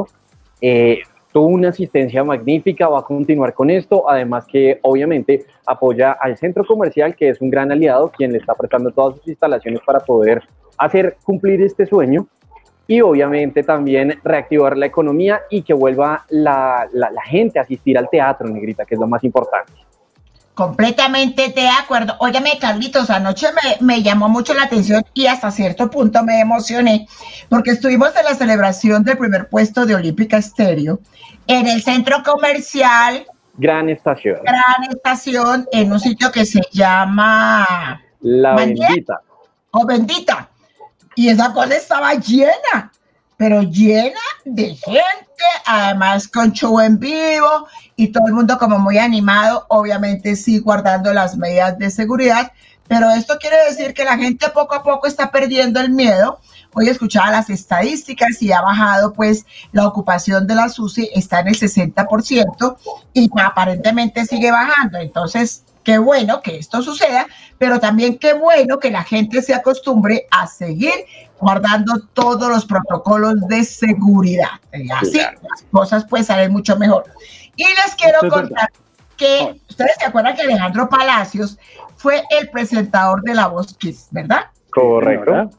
Tuvo una asistencia magnífica, va a continuar con esto, además que obviamente apoya al Centro Comercial, que es un gran aliado, quien le está prestando todas sus instalaciones para poder hacer cumplir este sueño. Y obviamente también reactivar la economía y que vuelva la gente a asistir al teatro, Negrita, que es lo más importante. Completamente de acuerdo. Óyeme, Carlitos, anoche me llamó mucho la atención y hasta cierto punto me emocioné porque estuvimos en la celebración del primer puesto de Olímpica Estéreo en el centro comercial. Gran estación. Gran estación en un sitio que se llama... La Bendita. O Bendita. Y esa cosa estaba llena. pero llena de gente, además con show en vivo y todo el mundo como muy animado, obviamente sí guardando las medidas de seguridad, pero esto quiere decir que la gente poco a poco está perdiendo el miedo. Hoy escuchaba las estadísticas y ha bajado, pues la ocupación de la UCI está en el 60% y aparentemente sigue bajando. Entonces, qué bueno que esto suceda, pero también qué bueno que la gente se acostumbre a seguir guardando todos los protocolos de seguridad. Así las cosas pues salen mucho mejor. Y les quiero contar que, ustedes se acuerdan que Alejandro Palacios fue el presentador de La Voz Kids, ¿verdad? Correcto.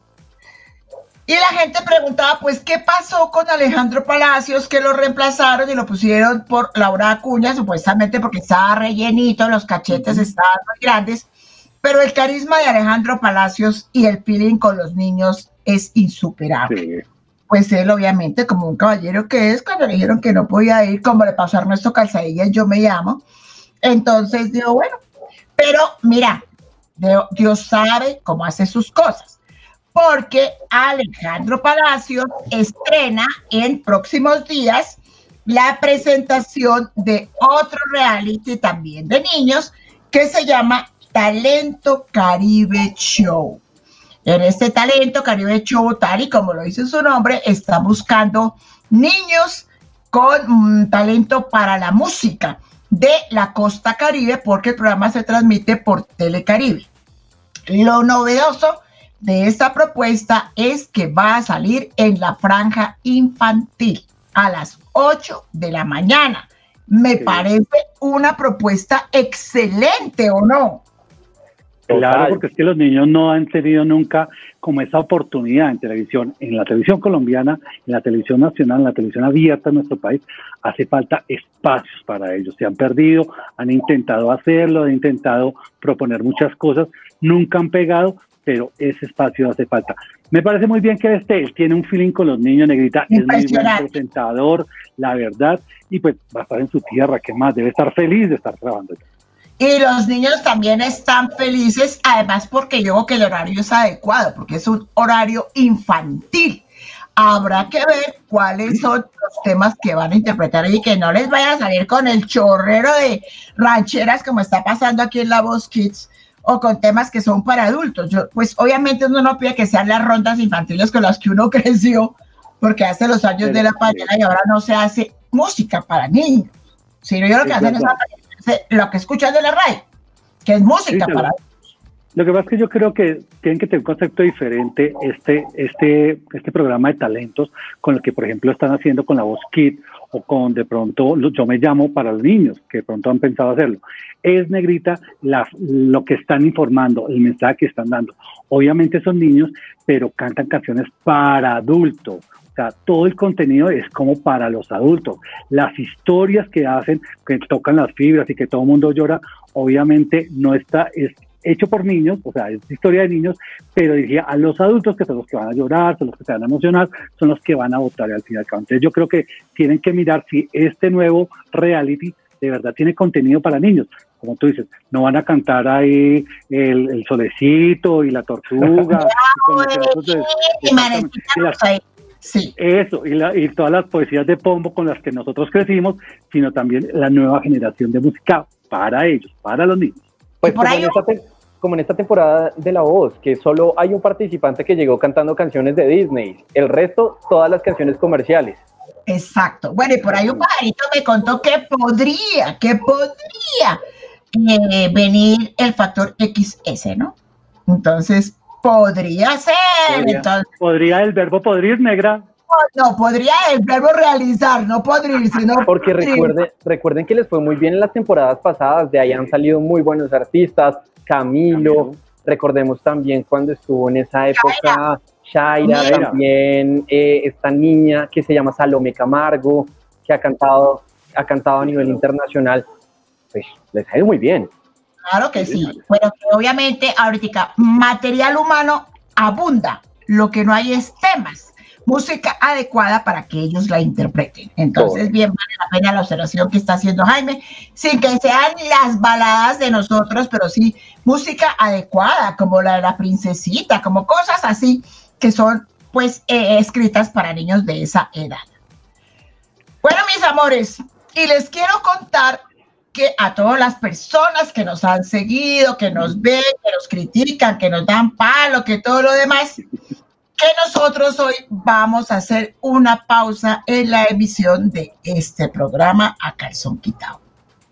Y la gente preguntaba, pues, ¿qué pasó con Alejandro Palacios? Que lo reemplazaron y lo pusieron por Laura Acuña, supuestamente porque estaba rellenito, los cachetes estaban muy grandes, pero el carisma de Alejandro Palacios y el feeling con los niños es insuperable. Sí. Pues él, obviamente, como un caballero que es, cuando le dijeron que no podía ir, como le pasó a Ernesto Calzadilla, Yo Me Llamo, entonces digo, bueno, pero mira, Dios sabe cómo hace sus cosas. Porque Alejandro Palacios estrena en próximos días la presentación de otro reality también de niños que se llama Talento Caribe Show. En este Talento Caribe Show, tal y como lo dice su nombre, está buscando niños con talento para la música de la costa caribe, porque el programa se transmite por Telecaribe. Lo novedoso de esta propuesta es que va a salir en la franja infantil a las 8 de la mañana. Me parece una propuesta excelente, ¿o no? Claro, porque es que los niños no han tenido nunca como esa oportunidad en televisión, en la televisión colombiana, en la televisión nacional, en la televisión abierta en nuestro país. Hace falta espacios para ellos. Se han perdido, han intentado hacerlo, han intentado proponer muchas cosas, nunca han pegado, pero ese espacio hace falta. Me parece muy bien que él tiene un feeling con los niños, Negrita, es muy buen presentador, la verdad, y pues va a estar en su tierra, ¿qué más? Debe estar feliz de estar trabajando. Y los niños también están felices, además porque yo creo que el horario es adecuado, porque es un horario infantil. Habrá que ver cuáles son los temas que van a interpretar y que no les vaya a salir con el chorrero de rancheras como está pasando aquí en La Voz Kids, o con temas que son para adultos. Pues obviamente uno no pide que sean las rondas infantiles con las que uno creció, porque hace los años de la pandemia y ahora no se hace música para niños, sino yo lo que hacen es lo que escuchan de la radio, que es música para adultos. Lo que pasa es que yo creo que tienen que tener un concepto diferente este programa de talentos con el que, por ejemplo, están haciendo con La Voz Kids o con, de pronto, Yo Me Llamo para los niños, que de pronto han pensado hacerlo. Es, Negrita, lo que están informando, el mensaje que están dando. Obviamente son niños, pero cantan canciones para adultos. O sea, todo el contenido es como para los adultos. Las historias que hacen, que tocan las fibras y que todo el mundo llora, obviamente no está, es hecho por niños, o sea, es historia de niños, pero diría a los adultos, que son los que van a llorar, son los que se van a emocionar, son los que van a votar al final. Entonces yo creo que tienen que mirar si este nuevo reality de verdad tiene contenido para niños. Como tú dices, no van a cantar ahí el solecito y la tortuga. Sí. Eso, y todas las poesías de Pombo con las que nosotros crecimos, sino también la nueva generación de música para ellos, para los niños. Pues como en esta temporada de La Voz, que solo hay un participante que llegó cantando canciones de Disney, el resto, todas las canciones comerciales. Exacto. Bueno, y por ahí un pajarito me contó que podría venir el factor XS, ¿no? Entonces, podría ser. ¿Podría el verbo podrir, Negra? No, podría el verbo realizar, no podrirse, no. Porque recuerden que les fue muy bien en las temporadas pasadas, de ahí han salido muy buenos artistas, Camilo. Recordemos también cuando estuvo en esa época Shaira, también esta niña que se llama Salomé Camargo, que ha cantado a nivel internacional, pues les ha ido muy bien. Claro que sí, pero que obviamente ahorita material humano abunda, lo que no hay es temas, música adecuada para que ellos la interpreten. Entonces, bien vale la pena la observación que está haciendo Jaime, sin que sean las baladas de nosotros, pero sí música adecuada, como la de la princesita, como cosas así que son pues escritas para niños de esa edad. Bueno, mis amores, y les quiero contar que a todas las personas que nos han seguido, que nos ven, que nos critican, que nos dan palo, que todo lo demás, que nosotros hoy vamos a hacer una pausa en la emisión de este programa a calzón quitado.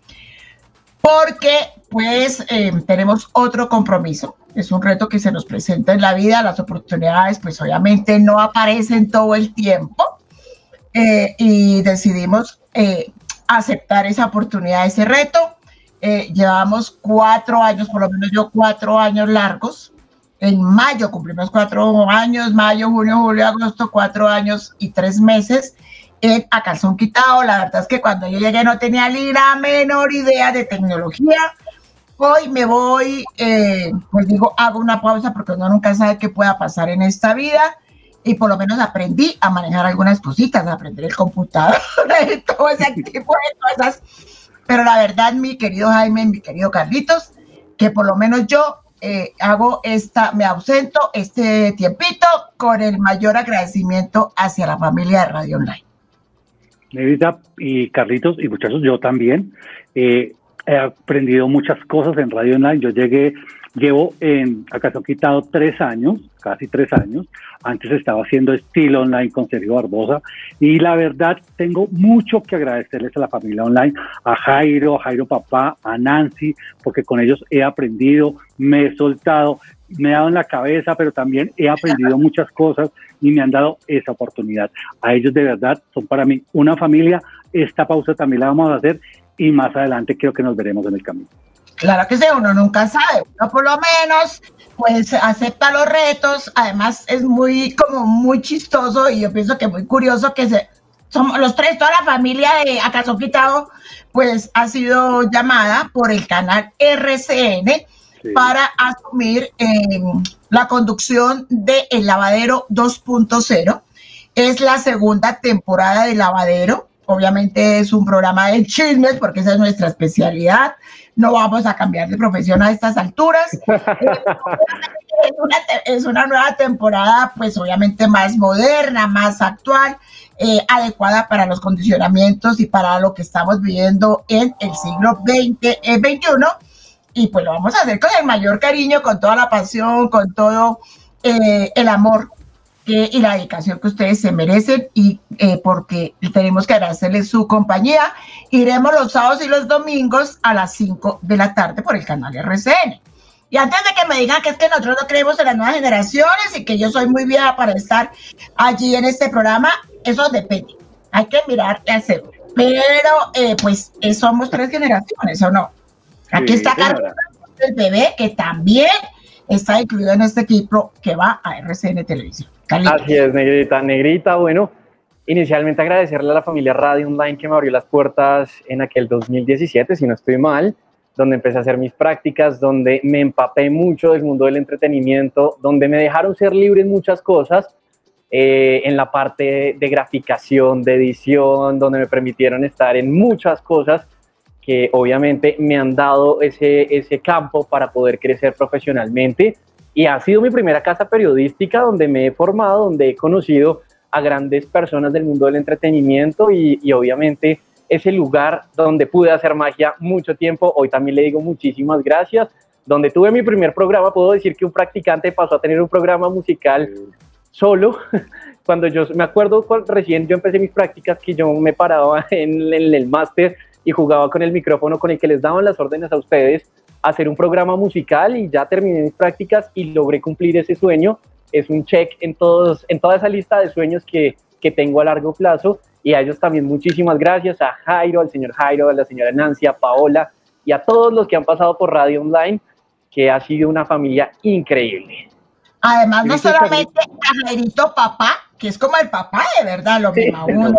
Porque pues tenemos otro compromiso, es un reto que se nos presenta en la vida, las oportunidades pues obviamente no aparecen todo el tiempo y decidimos aceptar esa oportunidad, ese reto. Llevamos 4 años, por lo menos yo 4 años largos. En mayo cumplimos 4 años, mayo, junio, julio, agosto, 4 años y 3 meses a calzón quitado. La verdad es que cuando yo llegué no tenía ni la menor idea de tecnología. Hoy me voy, pues digo, hago una pausa porque uno nunca sabe qué pueda pasar en esta vida. Y por lo menos aprendí a manejar algunas cositas, a aprender el computador y todo ese tipo de cosas. Pero la verdad, mi querido Jaime, mi querido Carlitos, que por lo menos yo me ausento este tiempito con el mayor agradecimiento hacia la familia de Radio Online. Negrita y Carlitos y muchachos, yo también he aprendido muchas cosas en Radio Online. Llevo a calzón quitado 3 años, casi 3 años. Antes estaba haciendo estilo online con Sergio Barbosa y la verdad tengo mucho que agradecerles a la familia online, a Jairo papá, a Nancy, porque con ellos he aprendido, me he soltado, me he dado en la cabeza, pero también he aprendido muchas cosas y me han dado esa oportunidad. A ellos de verdad son para mí una familia. Esta pausa también la vamos a hacer y más adelante creo que nos veremos en el camino. Claro que sí, uno nunca sabe, uno por lo menos pues acepta los retos. Además es muy chistoso y yo pienso que muy curioso que somos los 3, toda la familia de A Calzón Quitado pues ha sido llamada por el canal RCN para asumir la conducción de El Lavadero 2.0. Es la segunda temporada de Lavadero. Obviamente es un programa de chismes porque esa es nuestra especialidad. No vamos a cambiar de profesión a estas alturas. Es una nueva temporada, pues obviamente más moderna, más actual, adecuada para los condicionamientos y para lo que estamos viviendo en el siglo XXI. Y pues lo vamos a hacer con el mayor cariño, con toda la pasión, con todo el amor y la dedicación que ustedes se merecen y porque tenemos que agradecerles su compañía. Iremos los sábados y los domingos a las 5 de la tarde por el canal RCN. Y antes de que me digan que es que nosotros no creemos en las nuevas generaciones y que yo soy muy vieja para estar allí en este programa, eso depende. Hay que mirar qué hacer. Pero pues somos 3 generaciones, ¿o no? Aquí está Carlos, el bebé, que también está incluido en este equipo que va a RCN Televisión. Carlitos. Así es, Negrita. Bueno, inicialmente agradecerle a la familia Radio Online que me abrió las puertas en aquel 2017, si no estoy mal, donde empecé a hacer mis prácticas, donde me empapé mucho del mundo del entretenimiento, donde me dejaron ser libre en muchas cosas, en la parte de graficación, de edición, donde me permitieron estar en muchas cosas que obviamente me han dado ese campo para poder crecer profesionalmente. Y ha sido mi primera casa periodística donde me he formado, donde he conocido a grandes personas del mundo del entretenimiento y obviamente ese lugar donde pude hacer magia mucho tiempo. Hoy también le digo muchísimas gracias. Donde tuve mi primer programa, puedo decir que un practicante pasó a tener un programa musical solo. Cuando yo me acuerdo, recién yo empecé mis prácticas, que yo me paraba en el máster y jugaba con el micrófono con el que les daban las órdenes a ustedes, hacer un programa musical, y ya terminé mis prácticas y logré cumplir ese sueño. Es un check en toda esa lista de sueños que tengo a largo plazo, y a ellos también muchísimas gracias, a Jairo, al señor Jairo, a la señora Nancy, a Paola y a todos los que han pasado por Radio Online, que ha sido una familia increíble. Además, no solamente a Jairito papá, que es como el papá de verdad, lo mismo uno,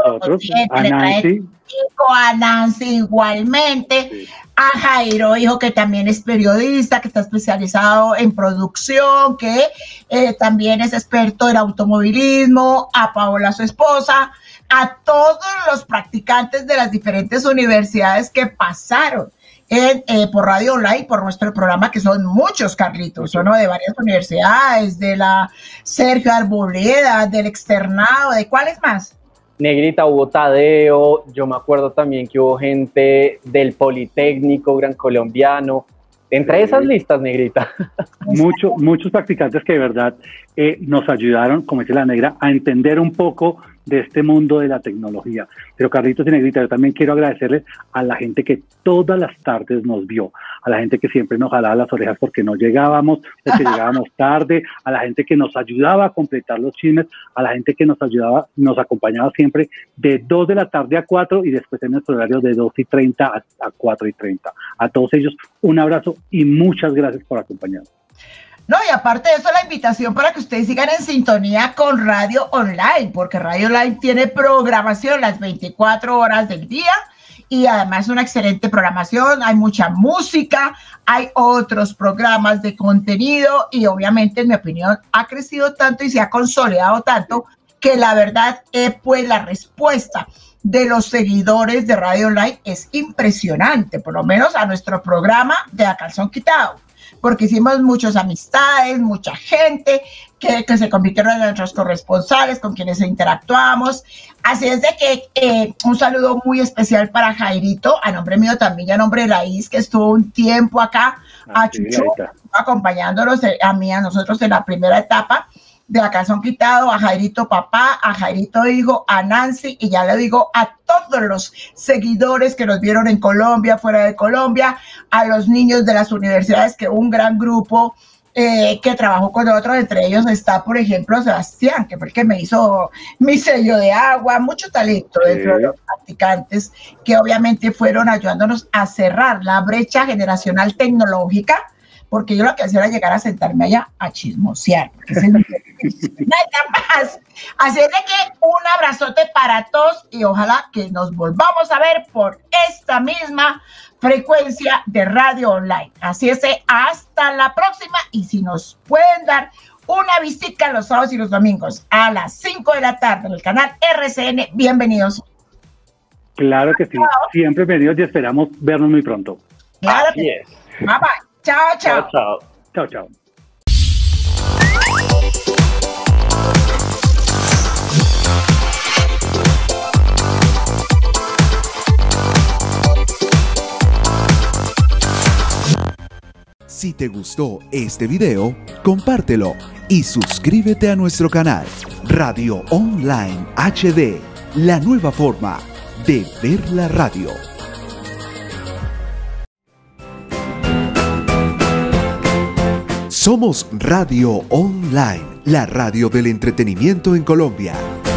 a Nancy igualmente, a Jairo, hijo, que también es periodista, que está especializado en producción, que también es experto en automovilismo, a Paola, su esposa, a todos los practicantes de las diferentes universidades que pasaron, por Radio Online, por nuestro programa, que son muchos, Carlitos, ¿no? De varias universidades, de la Sergio Arboleda, del Externado, ¿de cuáles más? Negrita, hubo Tadeo, yo me acuerdo también que hubo gente del Politécnico, Gran Colombiano, entre esas listas, Negrita. Muchos practicantes que de verdad nos ayudaron, como dice la Negra, a entender un poco de este mundo de la tecnología. Pero Carlitos y Negrita, yo también quiero agradecerles a la gente que todas las tardes nos vio, a la gente que siempre nos jalaba las orejas porque no llegábamos, porque llegábamos tarde, a la gente que nos ayudaba a completar los chismes, a la gente que nos ayudaba, nos acompañaba siempre de 2 de la tarde a 4 y después en nuestro horario de 2:30 a 4:30. A todos ellos un abrazo y muchas gracias por acompañarnos. No, y aparte de eso, la invitación para que ustedes sigan en sintonía con Radio Online, porque Radio Online tiene programación las 24 horas del día y además una excelente programación, hay mucha música, hay otros programas de contenido y obviamente, en mi opinión, ha crecido tanto y se ha consolidado tanto que la verdad, pues la respuesta de los seguidores de Radio Online es impresionante, por lo menos a nuestro programa de A Calzón Quitado, porque hicimos muchas amistades, mucha gente que se convirtieron en nuestros corresponsales, con quienes interactuamos. Así es de que un saludo muy especial para Jairito, a nombre mío también y a nombre de Laís, que estuvo un tiempo acá, a Chuchu, acompañándonos a nosotros en la primera etapa de A Calzón Quitado, a Jairito papá, a Jairito hijo, a Nancy, y ya le digo a todos los seguidores que nos vieron en Colombia, fuera de Colombia, a los niños de las universidades, que un gran grupo que trabajó con nosotros, entre ellos está, por ejemplo, Sebastián, que fue el que me hizo mi sello de agua, mucho talento dentro de los practicantes, que obviamente fueron ayudándonos a cerrar la brecha generacional tecnológica, porque yo lo que hacía era llegar a sentarme allá a chismosear. Nada más. Así es de que un abrazote para todos y ojalá que nos volvamos a ver por esta misma frecuencia de Radio Online. Así es, hasta la próxima, y si nos pueden dar una visita los sábados y los domingos a las 5 de la tarde en el canal RCN, bienvenidos. Claro que sí, siempre bienvenidos y esperamos vernos muy pronto. Claro que sí. Bye bye. Chao, chao. Chao, chao. Chao, chao. Si te gustó este video, compártelo y suscríbete a nuestro canal Radio Online HD, la nueva forma de ver la radio. Somos Radio Online, la radio del entretenimiento en Colombia.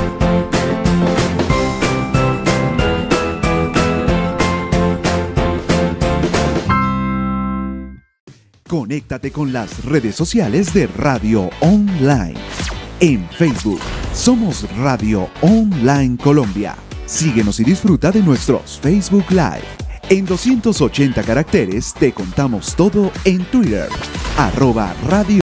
Conéctate con las redes sociales de Radio Online. En Facebook, somos Radio Online Colombia. Síguenos y disfruta de nuestros Facebook Live. En 280 caracteres te contamos todo en Twitter, @radio